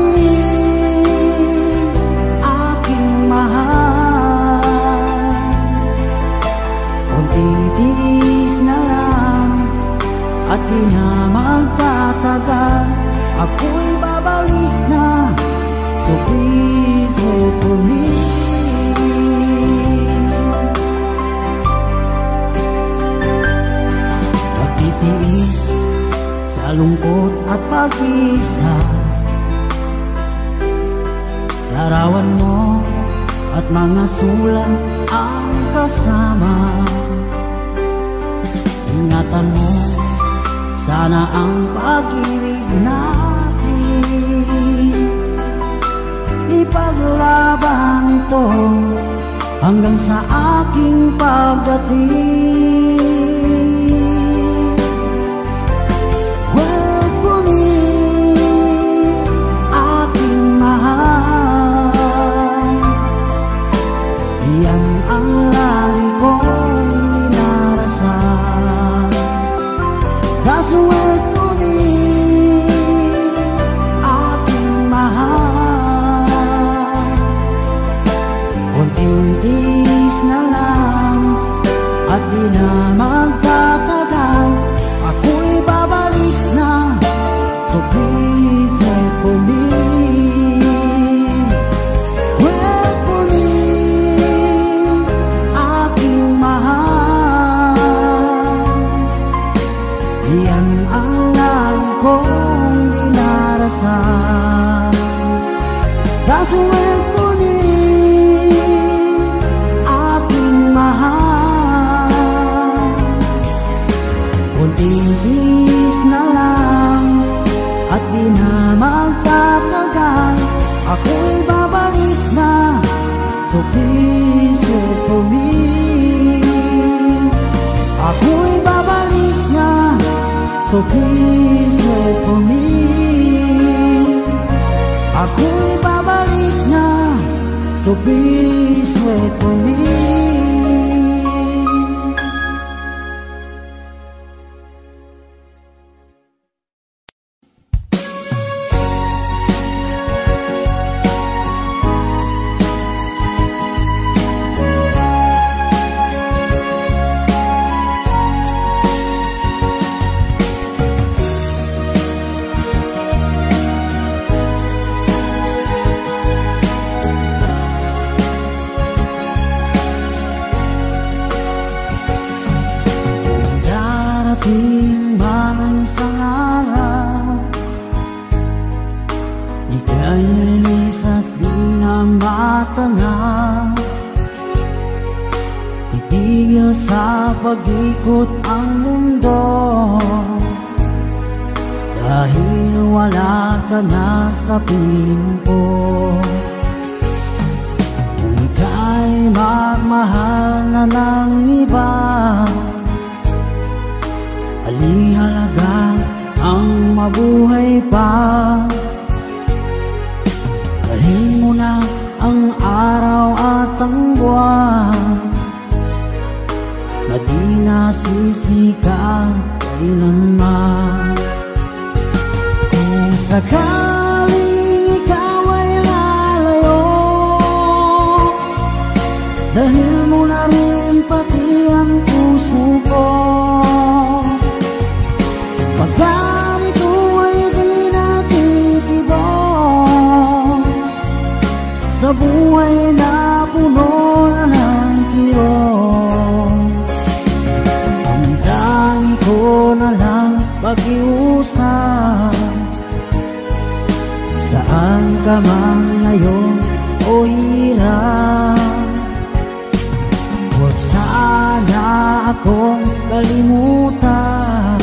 kunin aking mahal, kunting tiis na lang at di na magtatagal. Ako'y babalik na, so please wait for me. Magtitiis sa lungkot at pag-isa, larawan mo at mga sulat ang kasama. Ingatan mo sana ang pag-ibig natin, ipaglaban ito hanggang sa aking pagdating. Huwag kunin aking mahal, yan ang lagi kong dinarasan. That's huwag kunin aking mahal, kunting tiis na lang at di na magtatagal. Ako'y babalik na, so please wait for me. Huwag kunin aking mahal, yan ang lagi kong dinarasan. That's huwag kunin aking mahal, kunting tiis na lang at di na magtatagal. Ako'y babalik na, so please wait for me. Ako'y babalik na, so please wait for me. Ako'y babalik na, so please wait for me. Darating man ang isang araw, ika'y lilis at di na matanaw. Titigil sa pag-ikot ang mundo, dahil wala ka na sa piling ko. Kung ika'y magmahal na ng iba, alihalaga ang mabuhay pa. Dalhin mo na ang araw at ang buwan, na di nasisikat kailanman. Kung sakaling ikaw ay lalayo, dalhin mo na rin pati ang puso ko. Pagkat ito ay di natitibok sa buhay na puno na ng kirot, ang tangi ko na lang pag-iusap. Saan ka man ngayon o hirap, huwag sana akong kalimutan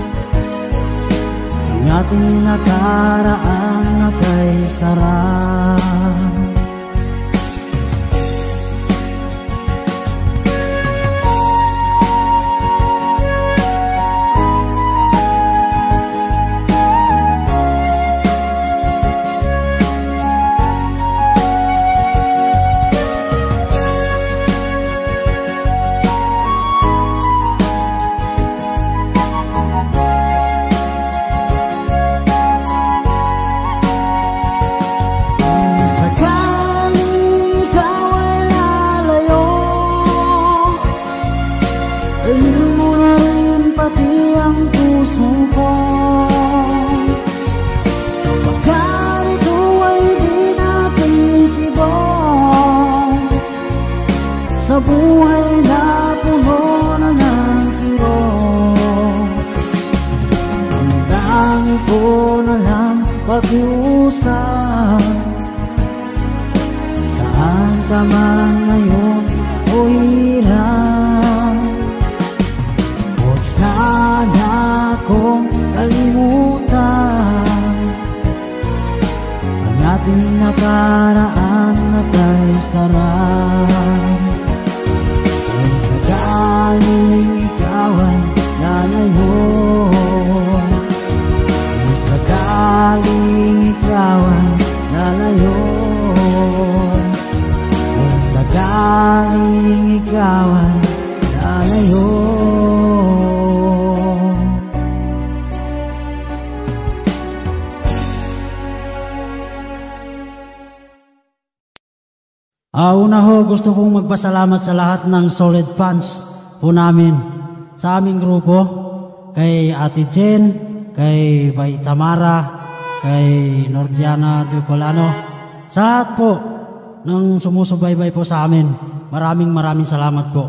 ang ating nakaraan na kay sarap. Sa buhay na puno na ng kirong, ang dangi ko na lang pag-iusap. Saan ka man ngayon o hirap, huwag sana akong kalimutan ang ating nakaraan na kay sarap. Sakaling ikaw ay lalayo, sakaling ikaw ay lalayo, sakaling ikaw ay lalayo. Una ho, gusto kong magpasalamat sa lahat ng solid fans po namin sa aming grupo, kay Ate Jen, kay Bay Tamara, kay Nordiana Ducolano, sa lahat po ng sumusubaybay po sa amin. Maraming salamat po.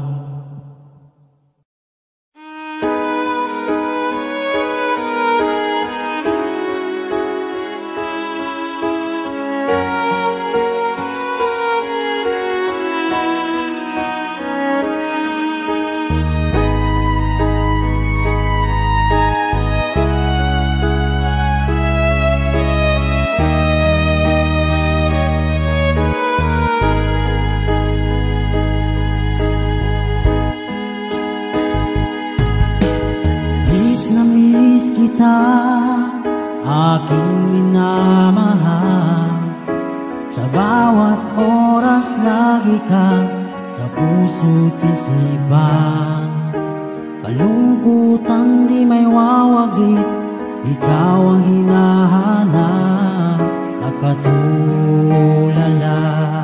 Aking minamahal, sa bawat oras lagi ka sa puso't isipan. Kalungkutan di may wawaglit, ikaw ang hinahanap, nakatulala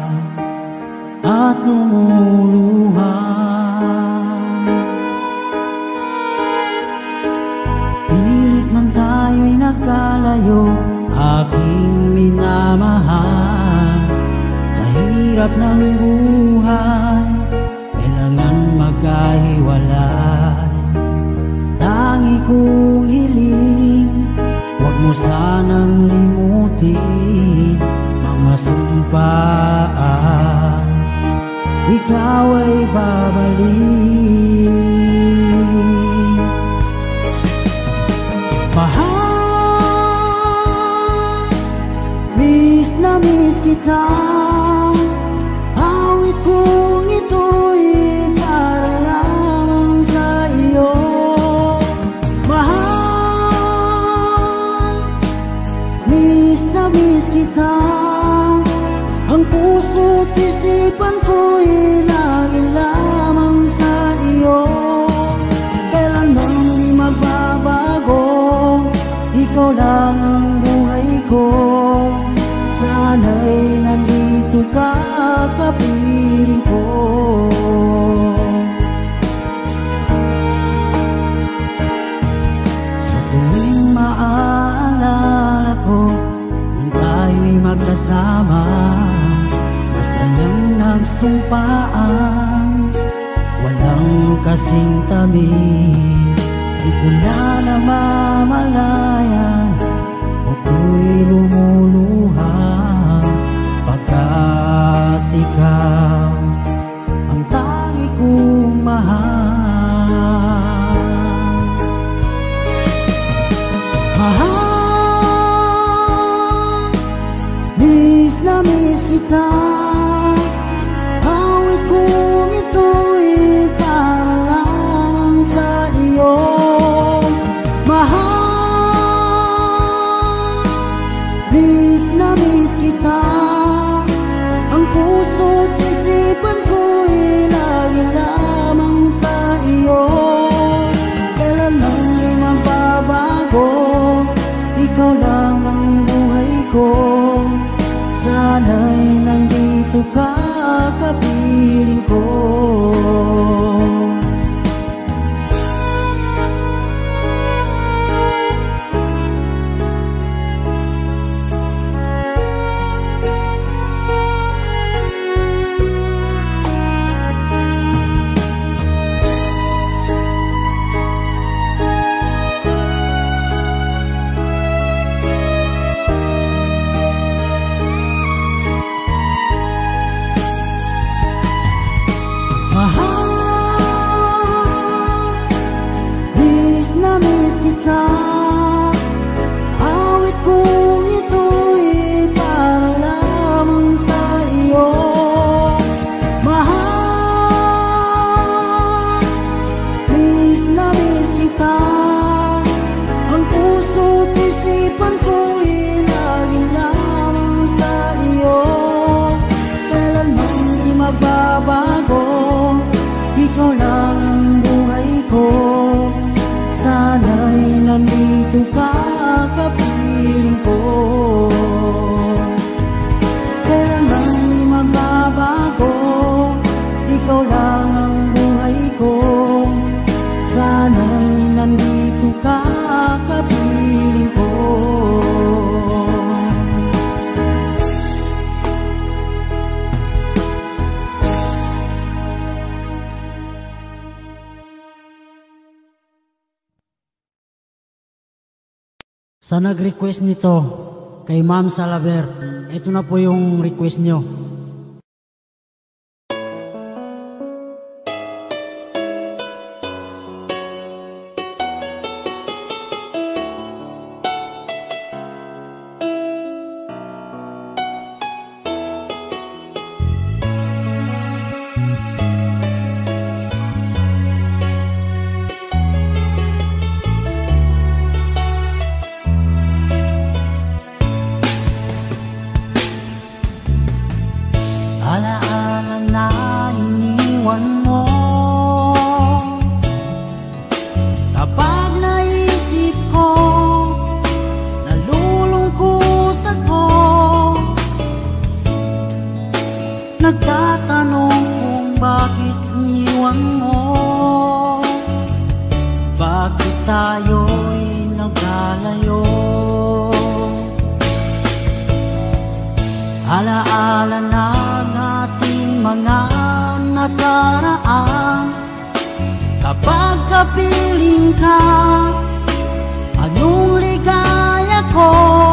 at lumuluha. Nagkalayo, aking minamahal, sa hirap ng buhay, kailangan magkahiwalay. Tangi kong hiling, huwag mo sanang limutin mga sumpaan, ikaw ay babalik. Miss kita, awit kong ito'y para lang sa iyo. Mahal, miss kita, ang puso't isipan ko'y lagi lamang sa iyo. Kailanman di magbabago, ikaw lang ang buhay ko. Sana'y nandito ka, kapiling ko. Sa tuwing maaalala ko nung tayo'y magkasama, masayang nagsumpaan, walang kasing tamis. Di ko na namamalayan, ako'y lumuluha pagkat ikaw ang tangi kong mahal. kapiling ko. Nandito ka, kapiling ko. Kailanman di magbabago, ikaw lang ang buhay ko. Sana'y nandito ka, kapiling ko. Sa nag-request nito kay Ma'am Salaver, ito na po yung request nyo. Alaala na iniwan mo, kapag naisip ko, nalulungkot ako. Nagtatanong kung bakit iniwan mo, bakit tayo'y nagkalayo. Alaala na ating mga nakaraan, kapag kapiling ka, anong ligaya ko.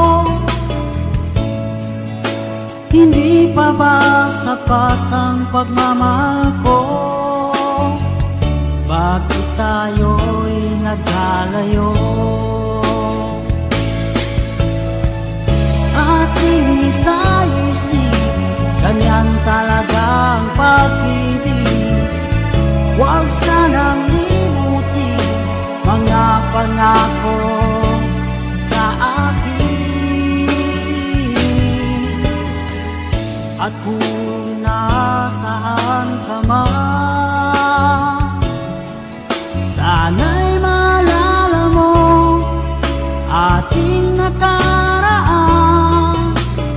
Hindi pa ba sapat ang pagmamahal ko? Bakit tayo'y nagkalayo? Ating isa-isip, ganyan talagang pag-ibig. Huwag sanang limutin mga pangako sa akin. At kung nasaan ka man, sana'y maalala mo ating nakaraan.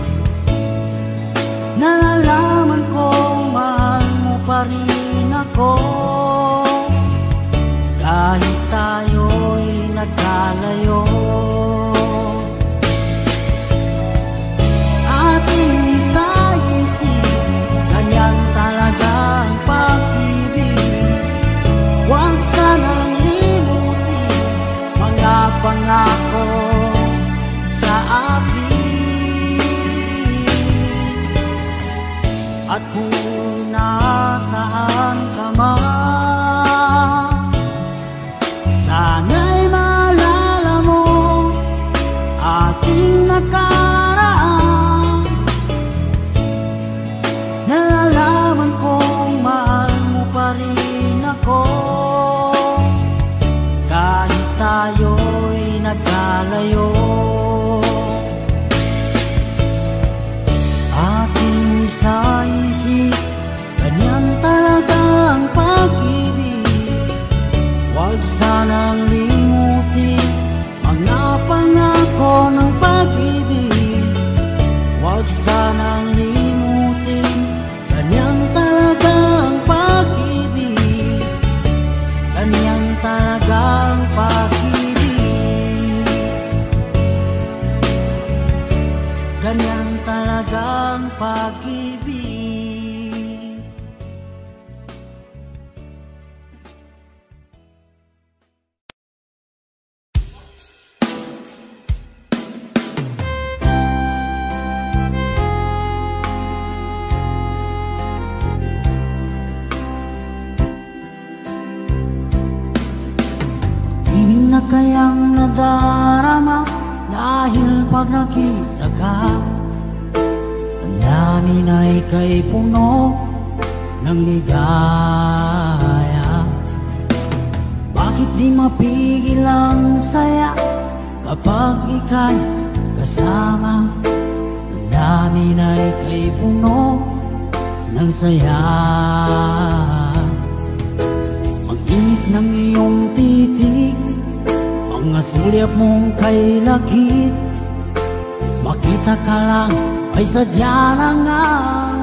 Nalalaman kong mahal mo pa rin ako, kahit tayo'y nagkalayo. Ating isa-isip, ganyan talagang pag-ibig. Huwag sanang limutin mga pangako sa akin. At kung nasaan ka man, sana'y maalala mo ating nakaraan. Nalalaman kong mahal mo pa rin ako, kahit tayo'y nagkalayo. Ating isa-isip, ganyan talaga ang pag-ibig. Huwag sanang limutin mga pangako ng pag-ibig. Huwag sanang limutin, ganyan talaga talagang pag-ibig. Ganyan talagang pag-ibig. Na kayang nadarama dahil pag nakita ka, ang namin ay kay puno ng ligaya. Bakit di mapigil ang saya kapag ika'y kasama? Ang namin ay kay puno ng saya. Mag-init ng iyong titig, mga sulyap mong kay lakit, makita ka lang ay sadya lang ang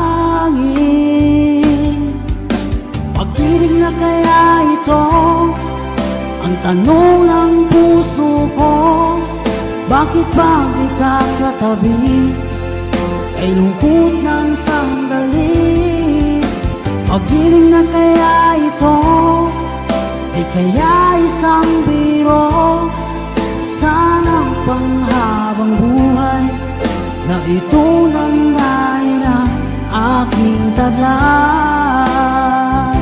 langit. Pag-ibig na kaya ito ang tanong ng puso ko. Bakit ba di ka katabi kay lungkot ng sandali? Pag-ibig na kaya ito, di kaya isang biro? Sana panghabang buhay na ito nang dahil ang aking taglay.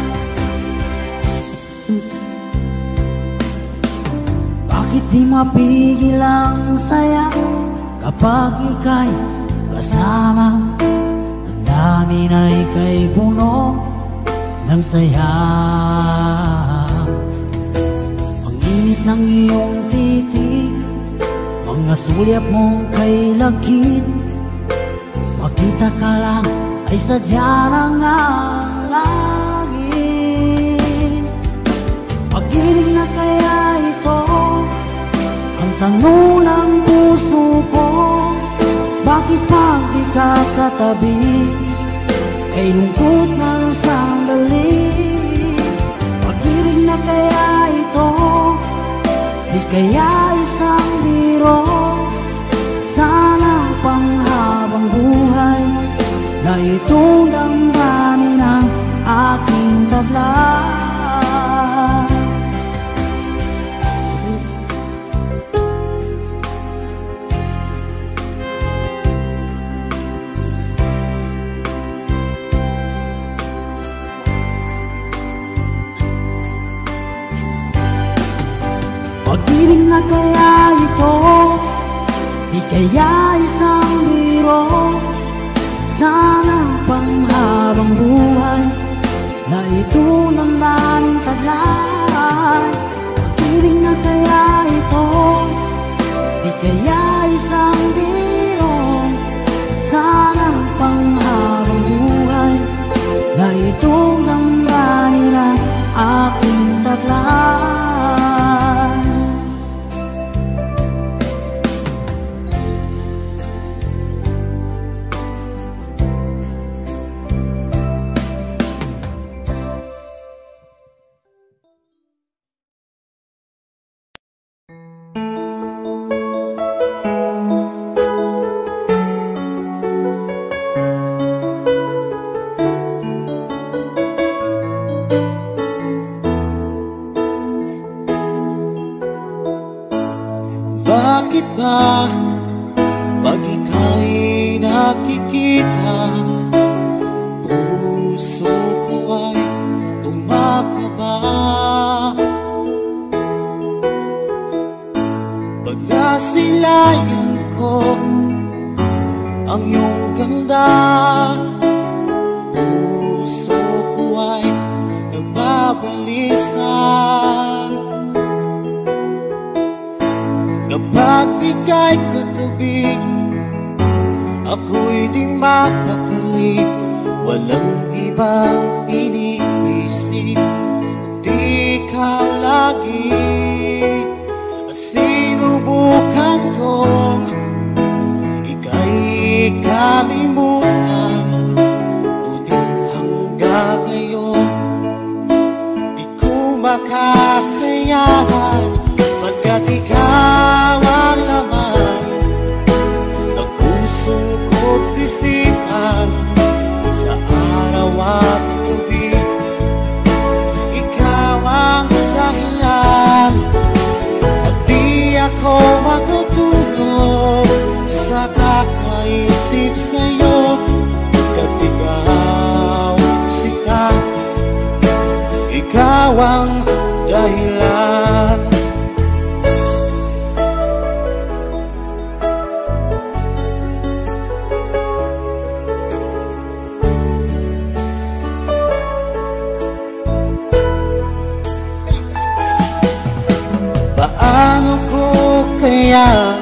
Bakit di mapigil ang saya kapag ika'y kasama? Ang dami na ika'y puno ng saya. Ang init ng iyong titig, mga sulyap mong kay lakit, makita ka lang ay sadya lang ang langit. Pag-ibig na kaya ito ang tanong ng puso ko. Bakit pag di ka katabi ay lungkot ng sandali? Pag-ibig na kaya ito, di kaya isang biro? Sana panghabang buhay na itong damdamin ang aking taglay. Pag-ibig na kaya ito, di kaya isang biro? Sana panghabang buhay na ito ng daming taglay. Pag-ibig na kaya ito, di kaya isang biro? Sana panghabang buhay na itong damdamin ang aking taglay. Bakit ba pag ika'y nakikita, puso ko ay kumakaba? Pag nasilayan ko ang iyong ganda, puso ko ay nababalisan. Kapag ika'y katabi, ako'y di mapakali. Walang ibang iniisip kundi ikaw lagi. Sinubukan ko ika'y kalimutan, ngunit hanggang ngayon di ko makakayanan, pagkat ikaw ang laman ng puso ko't isipan. Sa araw at gabi, ikaw ang dahilan. At di ako makatulog sa kakaisip sa'yo, pagkat ikaw sika, ikaw ang dahilan. Paano ko kaya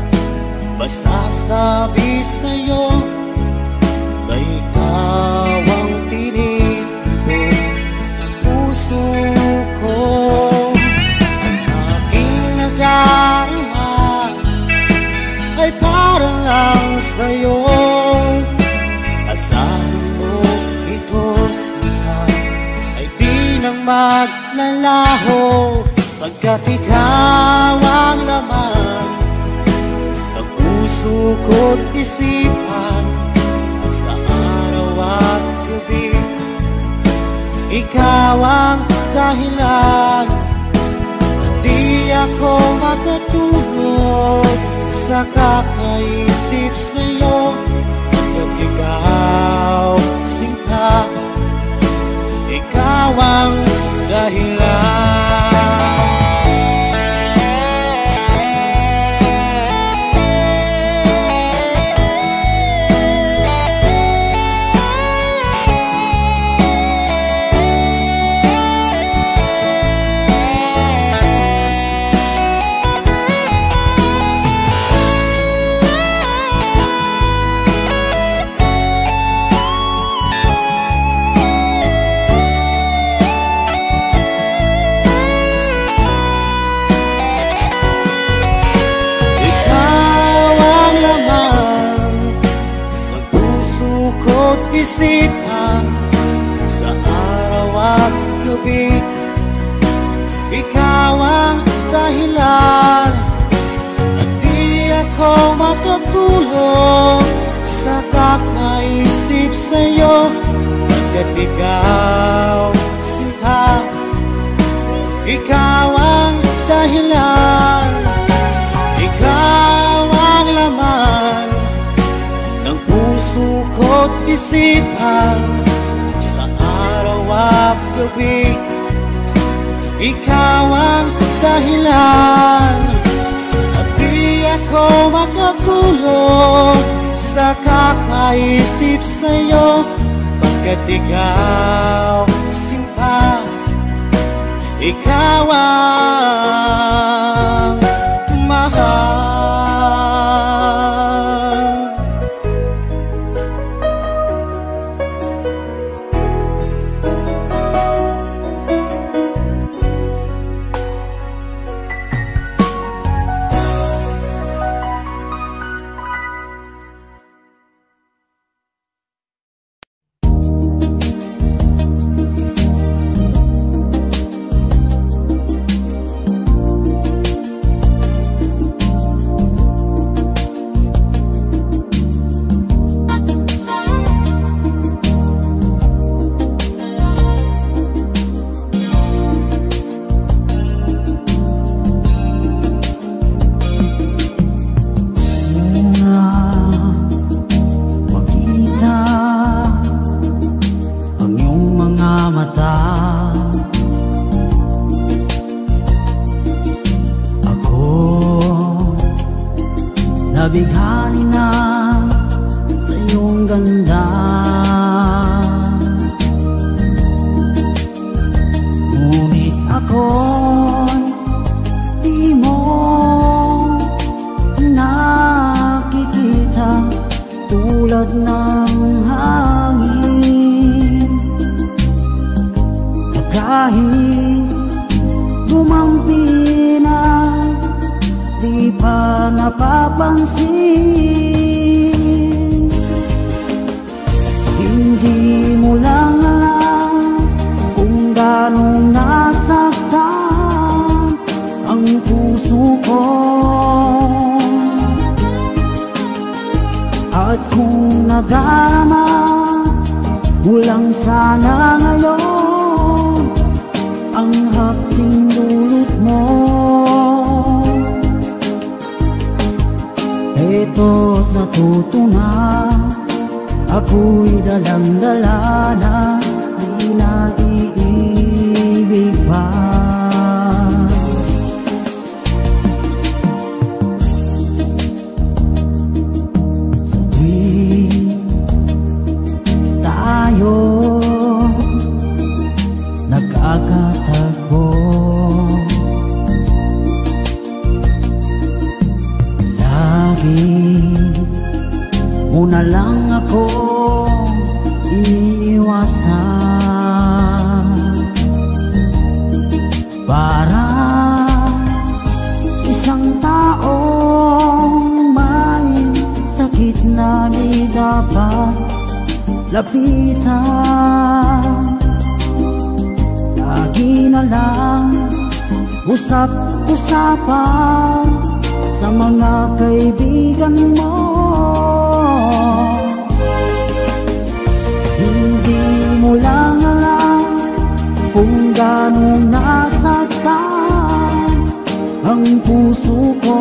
masasabi sa'yo na ikaw ang tinitibok ng puso ko? Ang aking nadarama ay para lang sa'yo. Asahan mo ito sila ay di nang maglalaho, pagkat ikaw ang laman ng puso ko't isipan. Sa araw at gabi, ikaw ang dahilan. Di ako makatulog sa kakaisip sa'yo, pagkat ikaw sinta, ikaw ang dahilan. Isipan sa araw at gabi, ikaw ang dahilan. At di ako makatulog sa kakaisip sa'yo, pagkat ikaw sinta, ikaw ang dahilan. Ikaw ang laman ng puso ko't isipan. Sa araw at gabi, ikaw ang dahilan. At di ako makatulog sa kakaisip sa'yo, pagkat ikaw sinta, ikaw ang mahal. Nabighani na sa iyong ganda, ngunit ako'y di mo nakikita, tulad ng hangin. Kahit tumangpi na, di pa napapansin. Hindi mo lang alam kung gano'ng nasaktan ako'y dalang-dala na di na iibig pa. Sa tuwing tayo nagkakatagpo, lagi mo na lang ako iniiwasan. Para isang taong may sakit na di dapat lapitan, lagi na lang usap-usapan sa mga kaibigan mo. Hindi mo lang alam kung gano'ng nasaktan ang puso ko.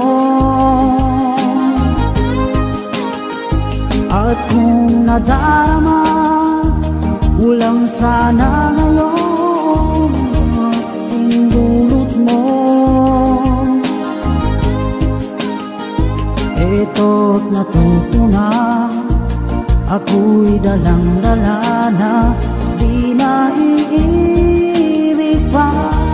At kung nadarama mo lang sana ngayon ating dulot mo, eto't natuto na ako'y dalang-dala na di na iibig pa.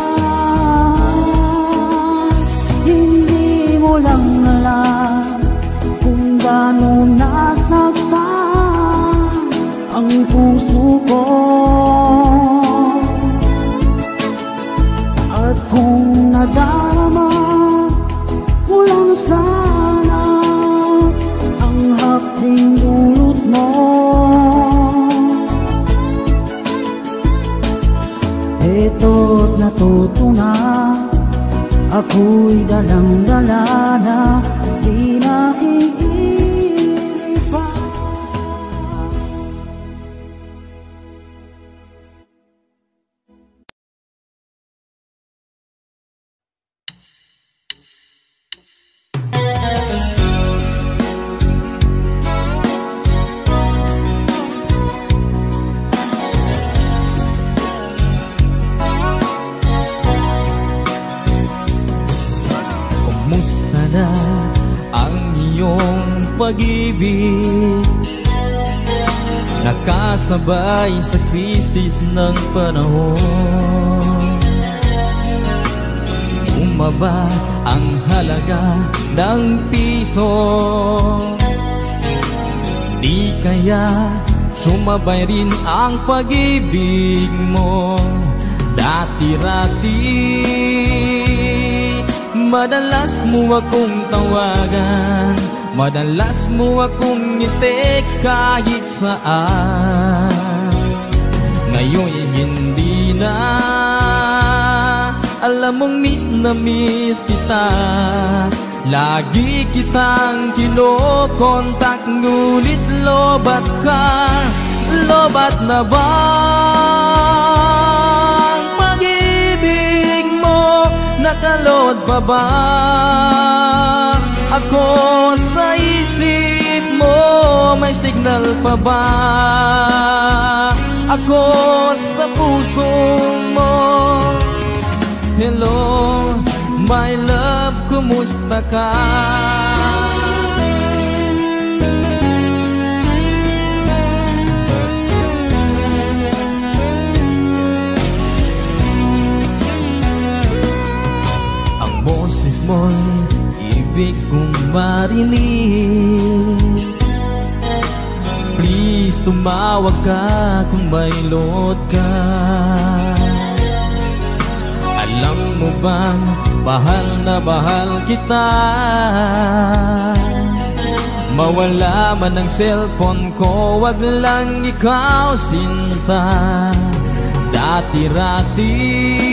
Hindi mo lang alam kung gano'n nasaktan ang puso ko. At kung nadarama mo lang sana ang hapding dulot mo, eto't natuto na ako'y dalang-dala na di na iibig pa. Kumusta na ang iyong pag-ibig? Nakasabay sa krisis ng panahon. Bumaba ang halaga ng piso, di kaya sumabay rin ang pag-ibig mo. Dati-rati madalas mo akong tawagan, madalas mo akong i-text kahit saan. Ngayon hindi na, alam mong miss na miss kita. Lagi kitang kinokontak, ngunit lobat ka. Lobat na ba ang pag-ibig mo? Nakalod pa ba ako sa isip mo? May signal pa ba ako sa puso mo? Hello, my love, kumusta ka? Ang boses mo'y ibig kong marinig. Please, tumawag ka kung may load ka. Alam mo bang bahal na bahal kita? Mawala man ang cellphone ko, wag lang ikaw sinta. Dati-rati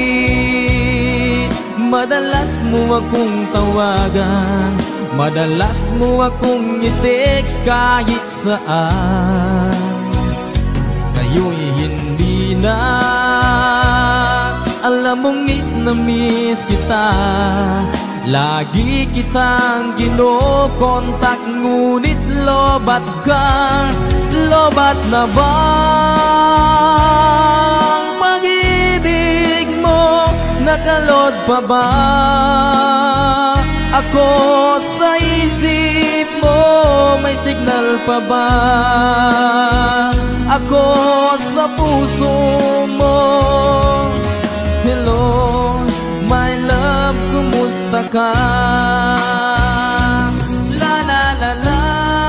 madalas mo akong tawagan, madalas mo akong i-text kahit saan. Ngayon hindi na, alam mong miss na miss kita. Lagi kitang kinokontak, ngunit lobat ka. Lobat na bang pag-ibig mo? Nakalod pa ba ako sa isip mo? May signal pa ba ako sa puso mo? Hello, my love, kumusta ka? La la la la,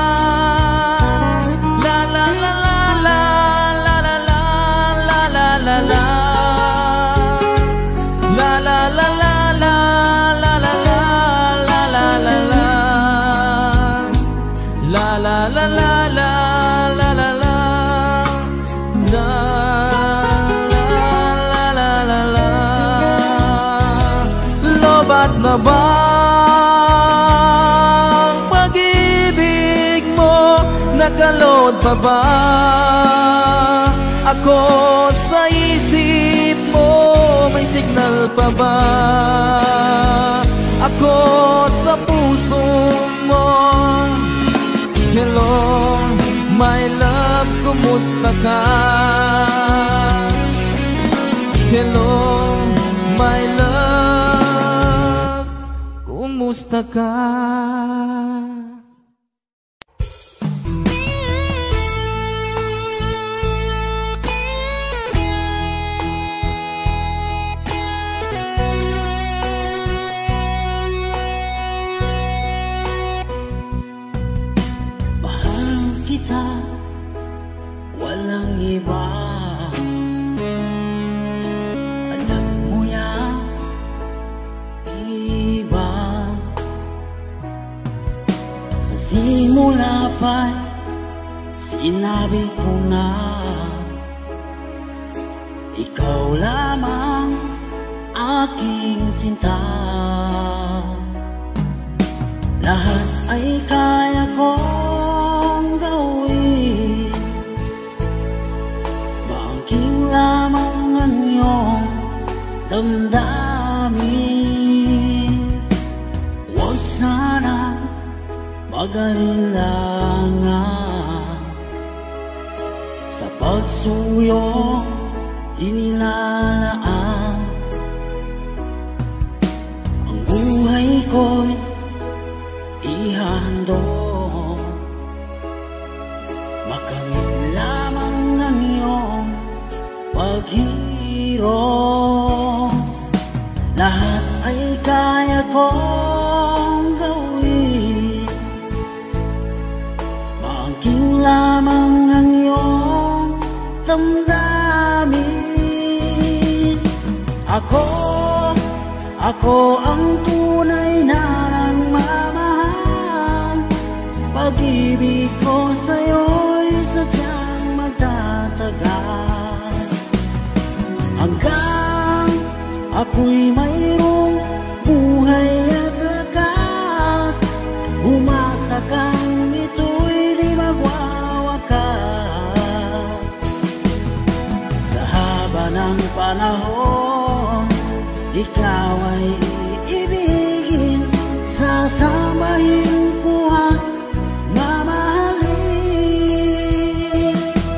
la la la la, la la la la, la la la, la la la la, la la la la, la la la la, la la la la, la la la la. Lobat na bang pag-ibig mo? Nakalod pa ba ako sa isip mo? May signal pa ba ako sa puso mo? Hello, my love, kumusta ka? Hello, my love, kumusta ka? Mahal kita, walang iba. Alam mo yan, iba. Sa simula pa, sinabi ko na ikaw lamang aking sinta. Lahat ay kaya kong gawin, maangking lamang ang iyong damdamin. Huwag sana mag-alilangan sa pagsuyo inilalaan. Ang buhay ko'y ihahandog, makamit lamang ang iyong paghirap. Lahat ay kaya kong gawin, maangking lamang ang iyong damdamin. Ako ang tunay na nagmamahal. Pag-ibig ko sa'yo'y sadyang magtatagal, hanggang ako'y mayroong buhay at lakas. Umasa kang ito'y di magwawakas. Sa haba ng panahon, ikaw ay iibigin, sasamahin ko at mamahalin.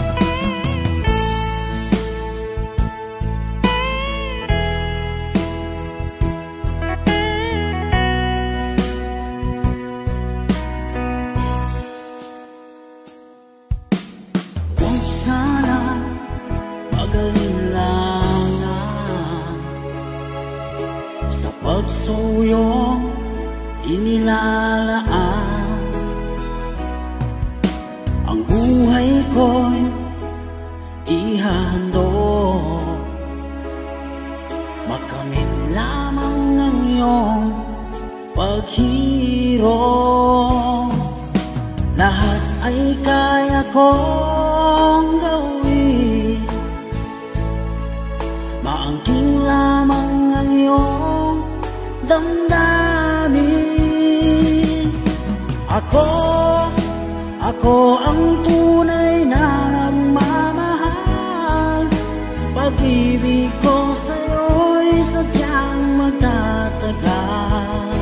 Huwag sana mag-alilangan sa pagsuyong inilalaan. Ang buhay ko'y ihahandog, makamit lamang ang iyong paghirap. Lahat ay kaya kong gawin, maangking lamang ang iyong damdamin. Ako ang tunay na nagmamahal. Pag-ibig ko sa'yo'y sadyang magtatagal,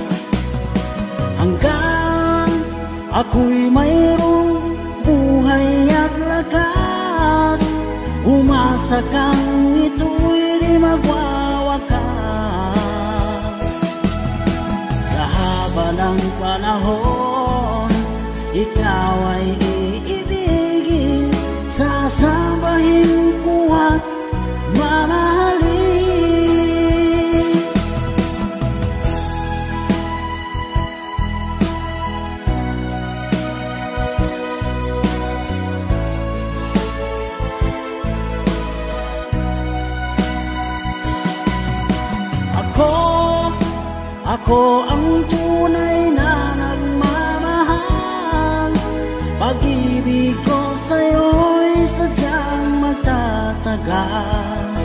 hanggang ako'y mayroong buhay at Umasakang ito'y di magwawakas. Sa haba ng panahon, ikaw ay iibigin, sasambahin ko at mamahalin. Ako ang tunay na nagmamahal. Pag-ibig ko sa'yo'y sadyang magtatagal.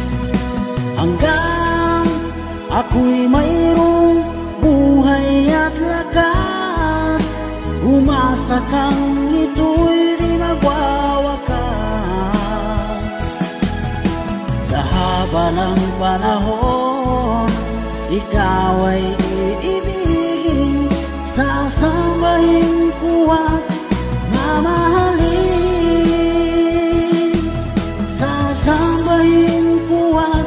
Hanggang ako'y mayroong buhay at lakas, umasa kang ito'y di magwawakas. Sa haba ng panahon, ikaw ay iibigin, sasambahin ko at mamahalin. Sasambahin ko at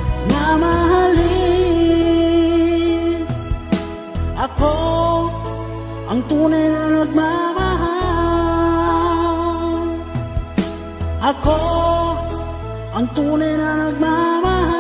mamahalin. Ako ang tunay na nagmamahal. Ako ang tunay na nagmamahal.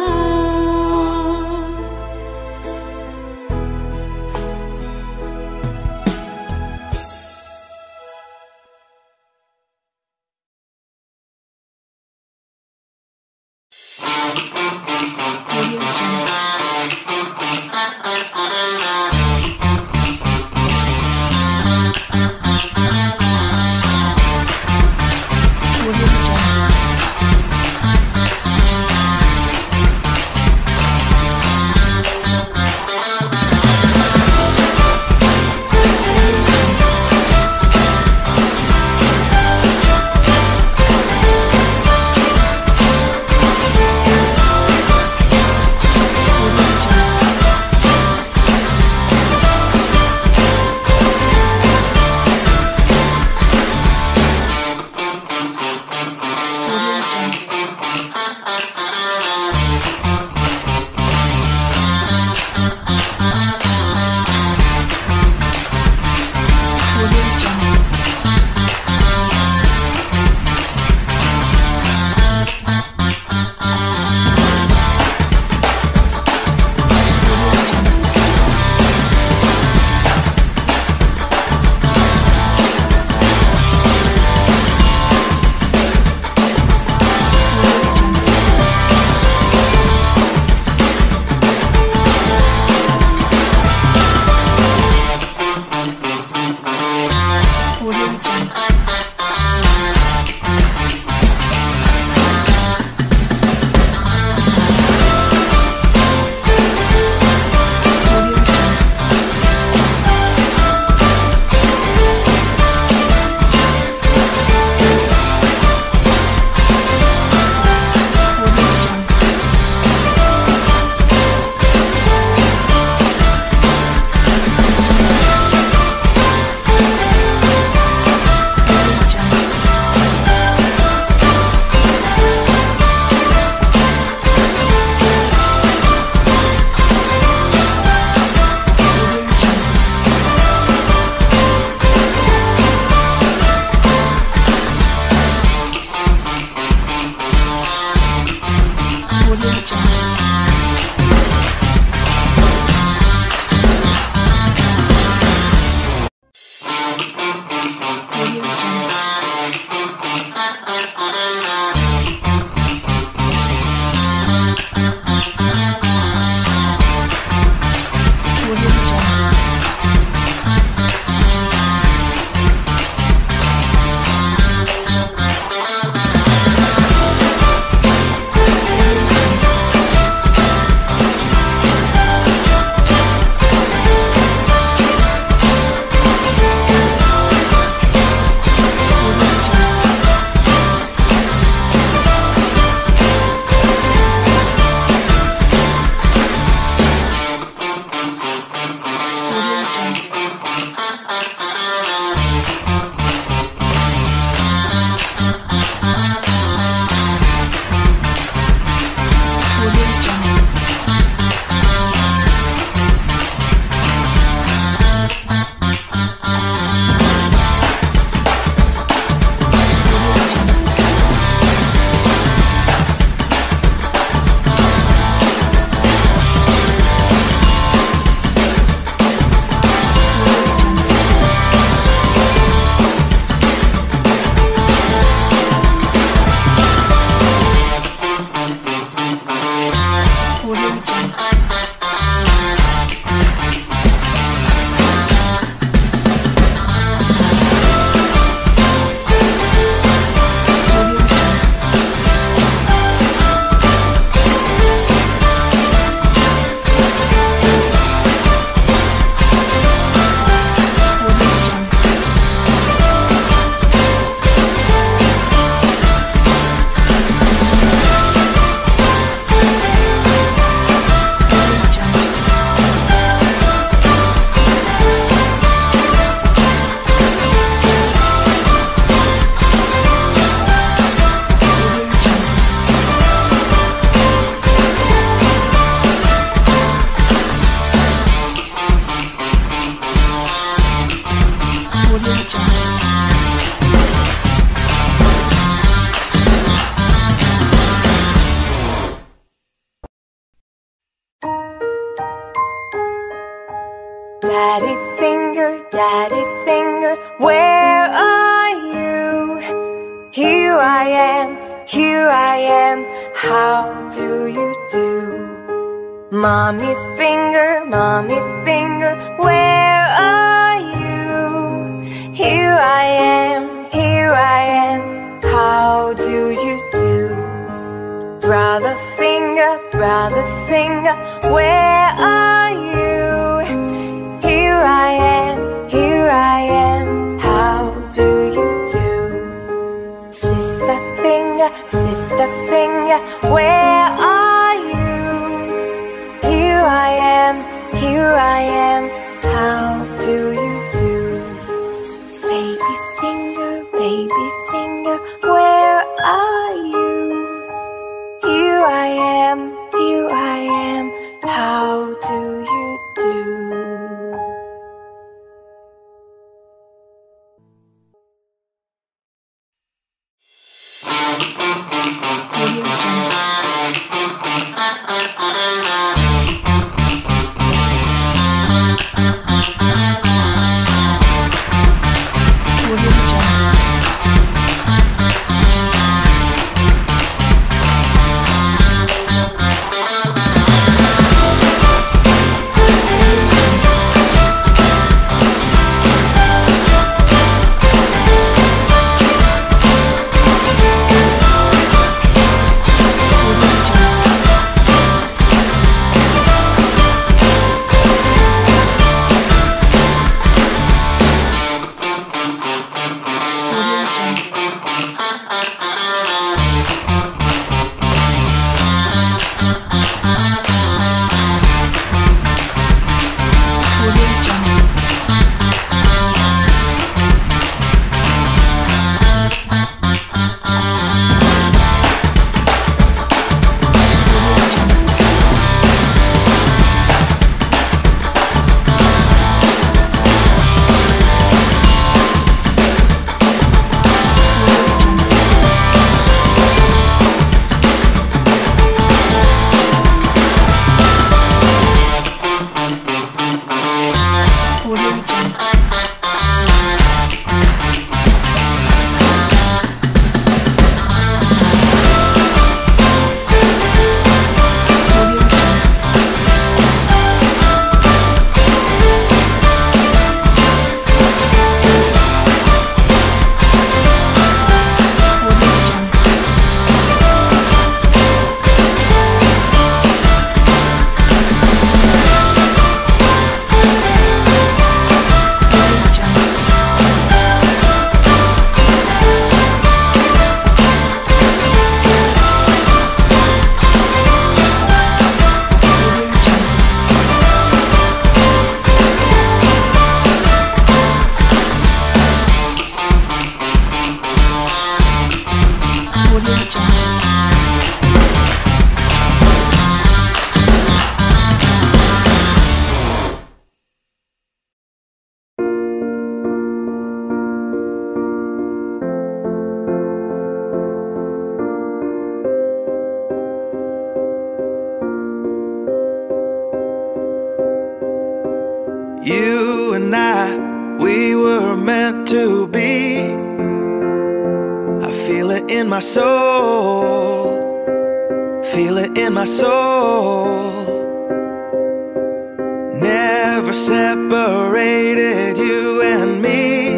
Daddy finger, where are you? Here I am, how do you do? Mommy finger, where are you? Here I am, how do you do? Brother finger, where are you? Here I am, how do you do? Sister finger, where are you? Here I am, how do you do? Baby finger, where are you? Here I am, how do you do? You and I, we were meant to be. I feel it in my soul, feel it in my soul. Never separated, you and me.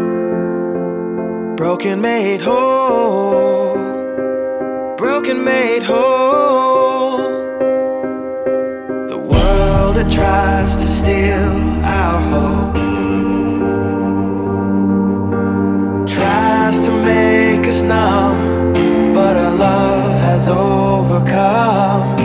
Broken made whole, broken made whole. The world that tries to steal our hope tries to make us numb, but our love has overcome.